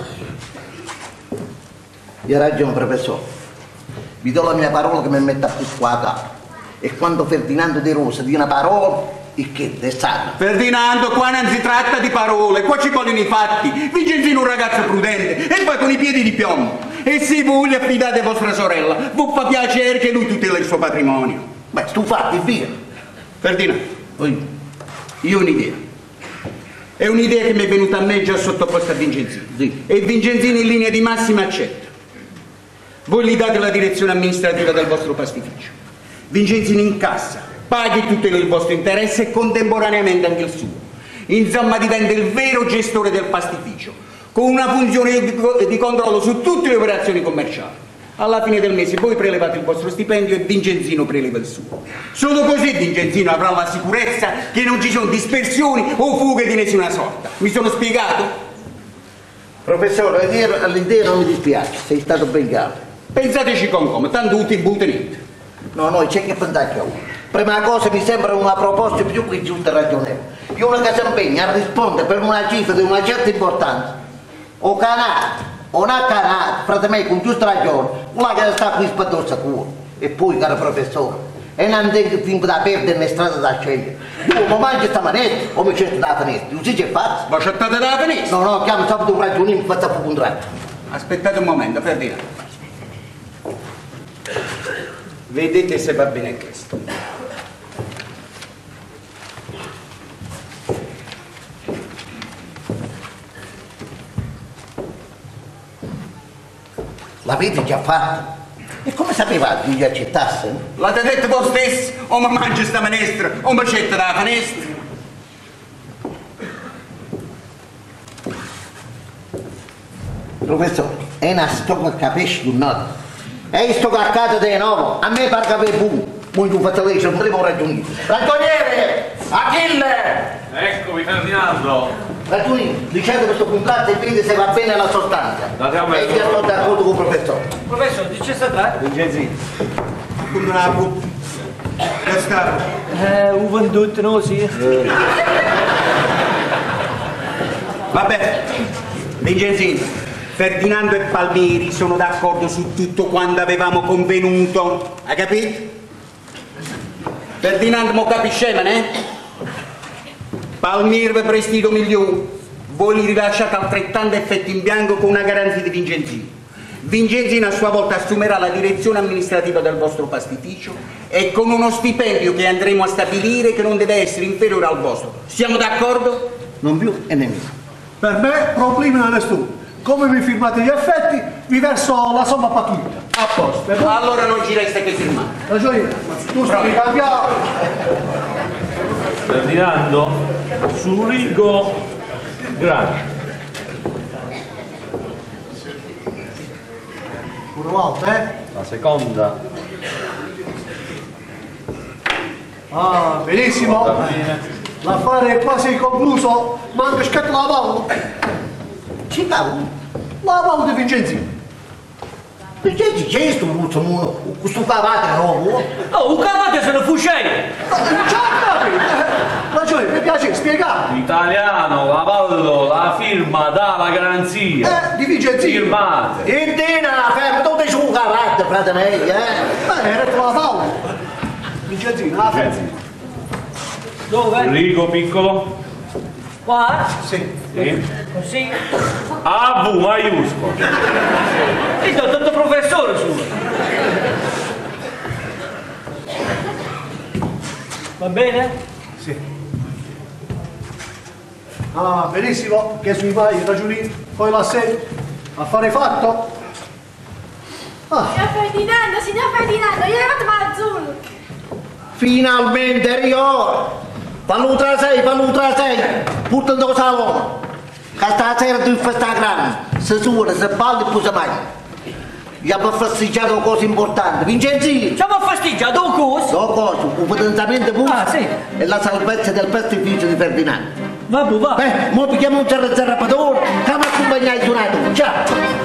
Hai ragione, professore. Vi do la mia parola che mi mette a più qua capo. E quando Ferdinando De Rosa di una parola, il che è stato? Ferdinando, qua non si tratta di parole, qua ci vogliono i fatti. Vincenzino è un ragazzo prudente e poi con i piedi di piombo. E se voi affidate a vostra sorella, vi fa piacere che lui tutela il suo patrimonio. Beh, tu fatti, via. Ferdinando, io ho un'idea. È un'idea che mi è venuta a me già sottoposta a Vincenzino. Sì. E Vincenzino in linea di massima accetta. Voi gli date la direzione amministrativa del vostro pastificio. Vincenzino incassa, paghi tutto il vostro interesse e contemporaneamente anche il suo. Insomma, diventa il vero gestore del pastificio, con una funzione di controllo su tutte le operazioni commerciali. Alla fine del mese voi prelevate il vostro stipendio e Vincenzino preleva il suo. Solo così Vincenzino avrà la sicurezza che non ci sono dispersioni o fughe di nessuna sorta. Mi sono spiegato? Professore, l'idea non mi dispiace, sei stato ben chiaro. Pensateci con come, tanto tutti butti niente. No, c'è che pensare a uno. Prima cosa mi sembra una proposta più che giusta e ragionevole. Io una che si impegna a rispondere per una cifra di una certa importanza, o canato, o non canato, frate me, con giusta ragione, una che sta qui spattosa cuore. E poi, caro professore, e non tengo tempo da perdere né strada da scegliere. Io mi mangio sta manestra o mi cerco da finestra, così c'è fatto. Ma accettate dalla finestra? No, chiamo subito un ragione e mi faccio un contratto. Aspettate un momento, Ferdinando. Vedete se va bene questo. L'avete già fatto? E come sapevate che gli accettasse? L'avete detto voi stesso? O mi mangio sta minestra o mi accetta dalla finestra? Professore, è una storia che capisci un nodo. E sto caccato di nuovo, a me pare che è buono. Voi non fate lei, non devo ragioniere. Ragioniere! Achille! Eccomi Ferdinando. Ragioniere, dicendo questo contratto e vedi se va bene la sostanza. E io sto d'accordo con il professore. Professore, di che si tratta? Vincenzino. Con una puttana. Che sta? Ho venduto, no, sì. Vabbè, Vincenzino. Ferdinando e Palmieri sono d'accordo su tutto quanto avevamo convenuto, hai capito? Ferdinando mo capisce, ne? Palmiro prestito milioni. Voi li rilasciate altrettanto effetti in bianco con una garanzia di Vincenzino. Vincenzino a sua volta assumerà la direzione amministrativa del vostro pastificio e con uno stipendio che andremo a stabilire che non deve essere inferiore al vostro. Siamo d'accordo? Non più e nemmeno. Per me problemi non è nessuno. Come mi firmate gli effetti, vi verso la somma pattuita. A posto. Allora non ci resta che firmare. Ragione, tu stai cambiando. Ferdinando, Zurigo Grande. Una volta, La seconda. Ah, benissimo. L'affare è quasi concluso, manca scatto la valle. Ci cavolo? La valle di Vincenzino. Perché c'è questo cavate nuovo? Oh, un cavate se ne fuscei! Ragione, mi piace spiegare. Italiano, Lavallo, la firma dà la garanzia. Di Vincenzino. Firmate. E dina la ferma, dove c'è un cavate, frate miei, Era la valle. Vincenzino, la ferma. Dove? Rigo piccolo. Qua? Sì. Sì. Così? A V maiuscolo. E do tutto professore su. Va bene? Sì. Ah, benissimo, che sui vai, ragioni, poi la sei. Affare fatto. Signor Ferdinando, io ho fatto male azzurro. Finalmente io. Palutra sei, portando lo salone. Che stasera tu fai sta grande. Se suona, se balli, poi mai. Gli abbiamo festeggiato cose importanti. Vincenzino! Ci abbiamo festeggiato un coso? No, cosa? Un potenziamento pure. Ah, sì. E la salvezza del pastificio di Ferdinando. Va. Beh, mo picchiamo un zarrapatore, che mi accompagnai suonato. Ciao!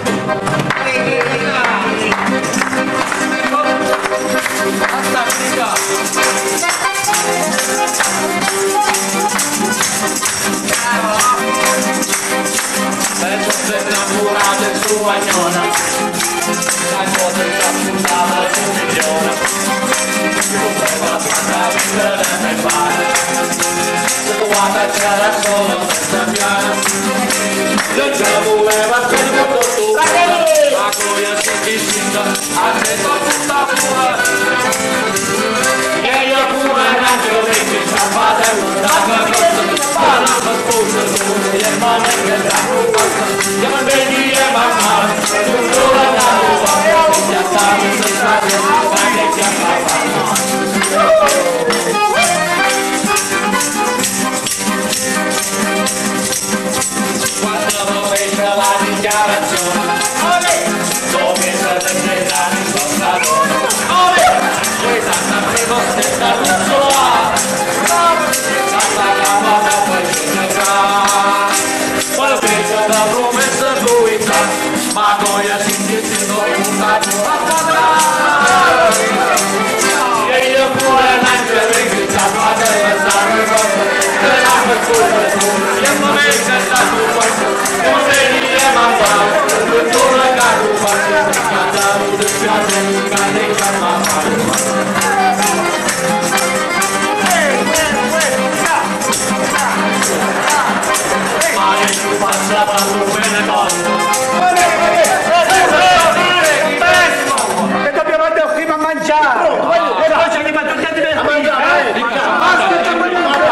Penso se innamorato in sua gnona, la cosa che appuntava il suo milione, come la fatta vivere nel mare, se guarda c'era solo senza piano, io già voleva che molto tu, ma coia si distinta, a te tutta pure, e io pure raggio che ci scappate una cosa, parla per sposa tu, e il momento che sta io non vedi e mamma, tu sola da tua, ti stavi senza te, sai che ti amava. Quando fece la dichiarazione, dove siete entrati in vostra donna, questa sapevo stessa russola, stata chiamata poi ci negra. Quando fece la promessa fluida, ma noia si dicendo una giornata. E io pure l'angelo ringraziato a te per stare con me, la persona tu, e non è che sta tu questo, non vedi e mamma, tutto la carupa, cantavo del piacere, cade passavano bene E dobbiamo andare prima a mangiare! E poi ci arriva tutti a divertire!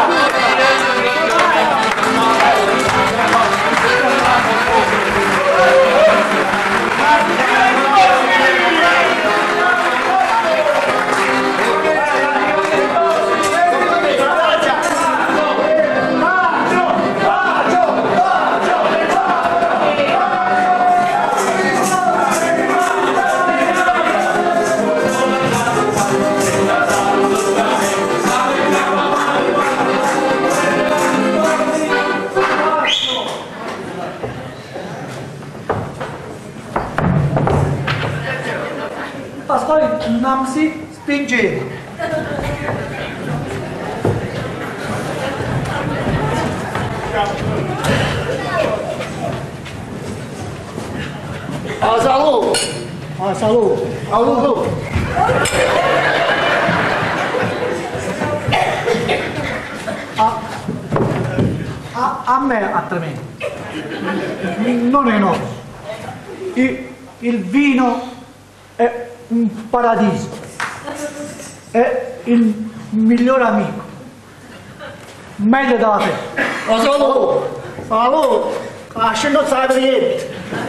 Poi non si spinge. A salute! A salute! A salute! me altrimenti. Non è nostro. Il vino è un paradiso. È il miglior amico. Meglio della festa. Salute! Non sai niente.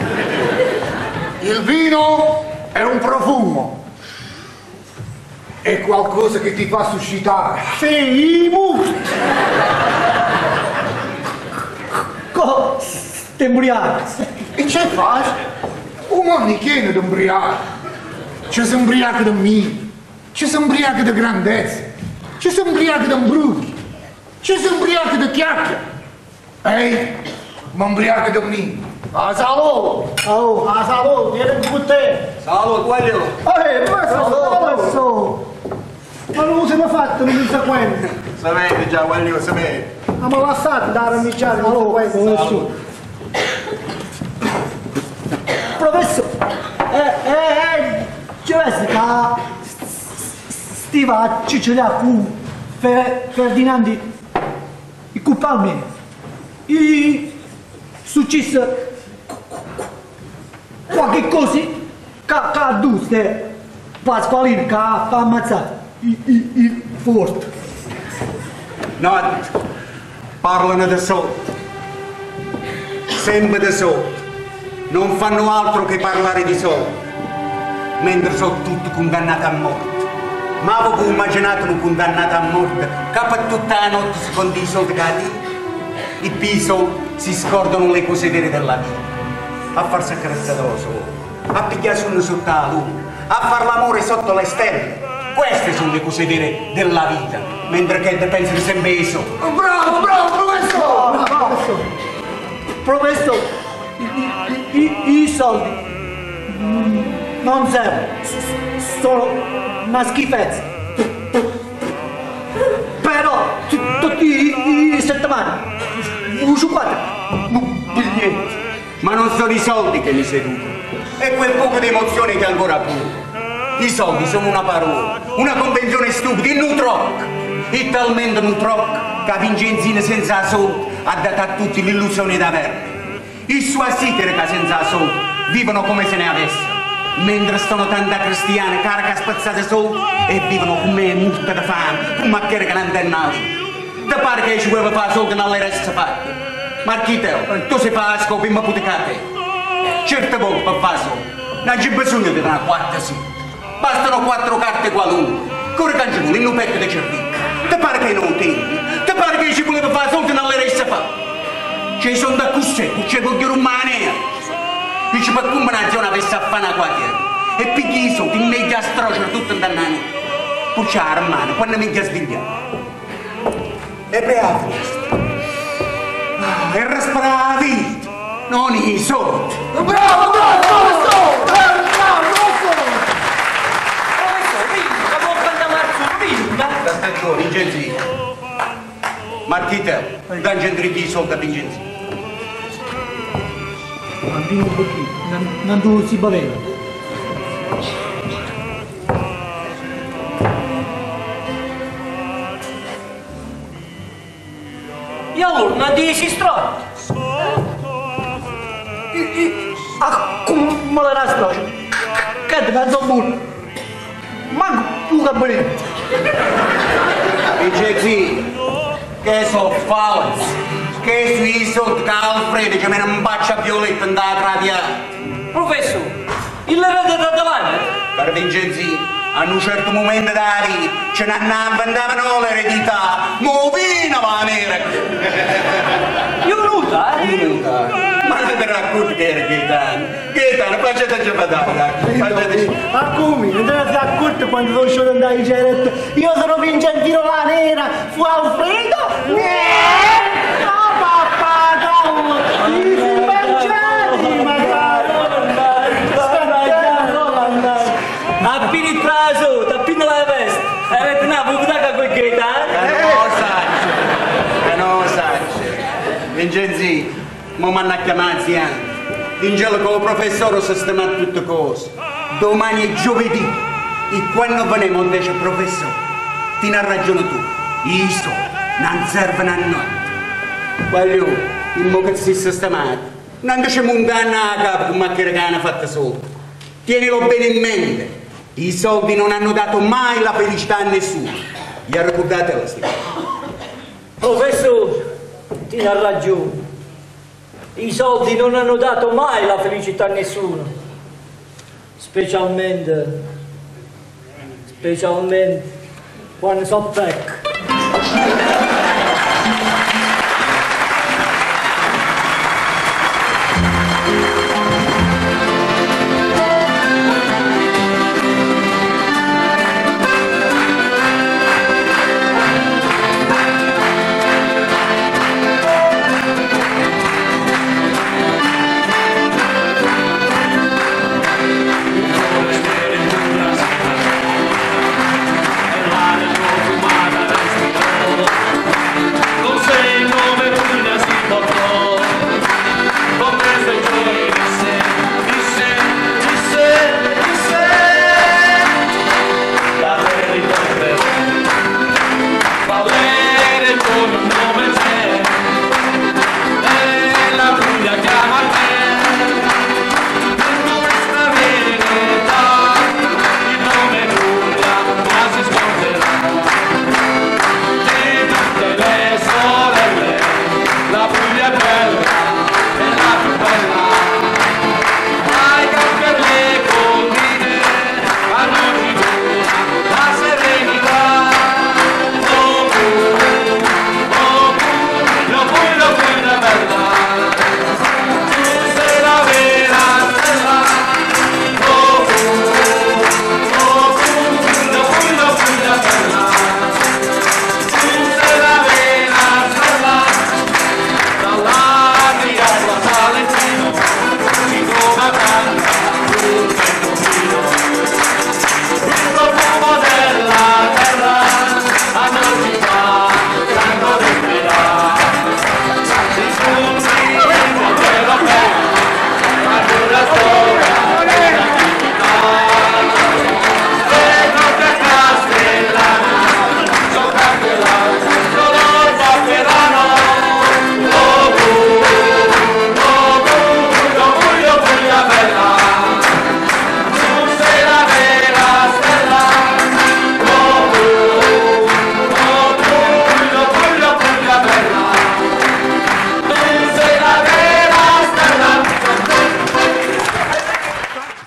Il vino è un profumo. È qualcosa che ti fa suscitare. Sì, i musi. Ti imbriachi. E che fai? Un uomo non chiede di imbriaco. Ci si imbriaca di mio. Ci si imbriaca di grandezza. Ci si imbriaca di imbruchi. Ci si imbriaca di chiacchiere. Ehi, ma imbriaca di mio. Salute! Salute, vieni con te! Salute, voglio! Salute! Ma non siamo fatti un sequente! Sapete già, voglio sapere! Ma mi lasciate dare a miciare un sequente! Professore! Ci vesti che stiva a Cicciolea con Ferdinandi i Cupalmi e successo qualche cosa che ha due Pasqualino che ha ammazzato il forte. No, parlano da soldi, sempre da soldi, non fanno altro che parlare di soldi, mentre sono tutti condannati a morte. Ma voi immaginate un condannato a morte che per tutta la notte si conta i soldi che ha i piso si scordano le cose vere della vita, a farsi accarezzare da solo, a pigliarsi uno sotto la luna, a far l'amore sotto le stelle. Queste sono le cose vere della vita, mentre che pensano sempre ai soldi. Bravo, professore! Professore, i soldi non servono, sono una schifezza. Però tutti i settimane uso 4 biglietti. Ma non sono i soldi che mi seducono, è quel poco di emozione che ancora pure. I soldi sono una parola, una convenzione stupida, il troppo. E talmente un troppo che Vincenzino senza soldi ha dato a tutti l'illusione d'averne. I suoi sitere che senza soldi vivono come se ne avessero, mentre sono tante cristiane cariche spazzate soldi e vivono come morte di fame, come a che non tennano. Ti pare che ci vuole fare soldi nelle reste fatte? Marchiteo, tu sei fa scopo in maputecate. Certe volte per fare soldi non c'è bisogno di una quarta sì. Bastano 4 carte qualunque, con i cancelli in un pezzo di cervello. Ti pare che non tempi? Ti pare che ci voleva fare soldi nelle reste fatte? Ci sono da cussetto, c'è voglio un manea. Dice per come una zona avesse a fare una quadra e pigli i soldi in media stroccia tutto in dannato. Pur c'è la mano, quando mi ha svegliato. E beato questo. E respirare la vita, non i soldi. Bravo, Aspetta, Vincenzino. Marchiteo, dai i soldi a Vincenzino. Bambino un pochino, non tu si beveva. E allora non dici strotto? Come la straccia? Che ti penso un burro? Manco tu cabolino. Vincenzino, che sono falsi, che sui soldi che Alfredo ci mette un baccia violetta in da traviata. Professore, il rete da davanti? Per Vincenzino, a un certo momento della vita ce ne inventavano l'eredità, movina va nera. Io venuta, Venuta. Ma non ti racconti che era Gaetano? Gaetano, facciate patata. Ma come? Non te ne sei accorto quando sono uscito andare in geretta? Io sono Vincenzino la nera, fu Alfredo? No, papà, no! I mangiati, magari! appena traso, appena la veste, avete una puttana con Gaetano? Che non sai. Vincenzino, ma mi hanno chiamato anziano. D'ingelo con il professore sistema tutte cose. Domani è giovedì e quando veniamo invece il professore, ti ne ragione tu. I soldi non servono a niente. Voglio Il mo che si sistemato. Non c'è un danno a capo come che hanno fatto soldi. Tienilo bene in mente. I soldi non hanno dato mai la felicità a nessuno. Gli ricordatelo, sì. Professore, ti ha ragione. I soldi non hanno dato mai la felicità a nessuno. Specialmente quando sono pecco.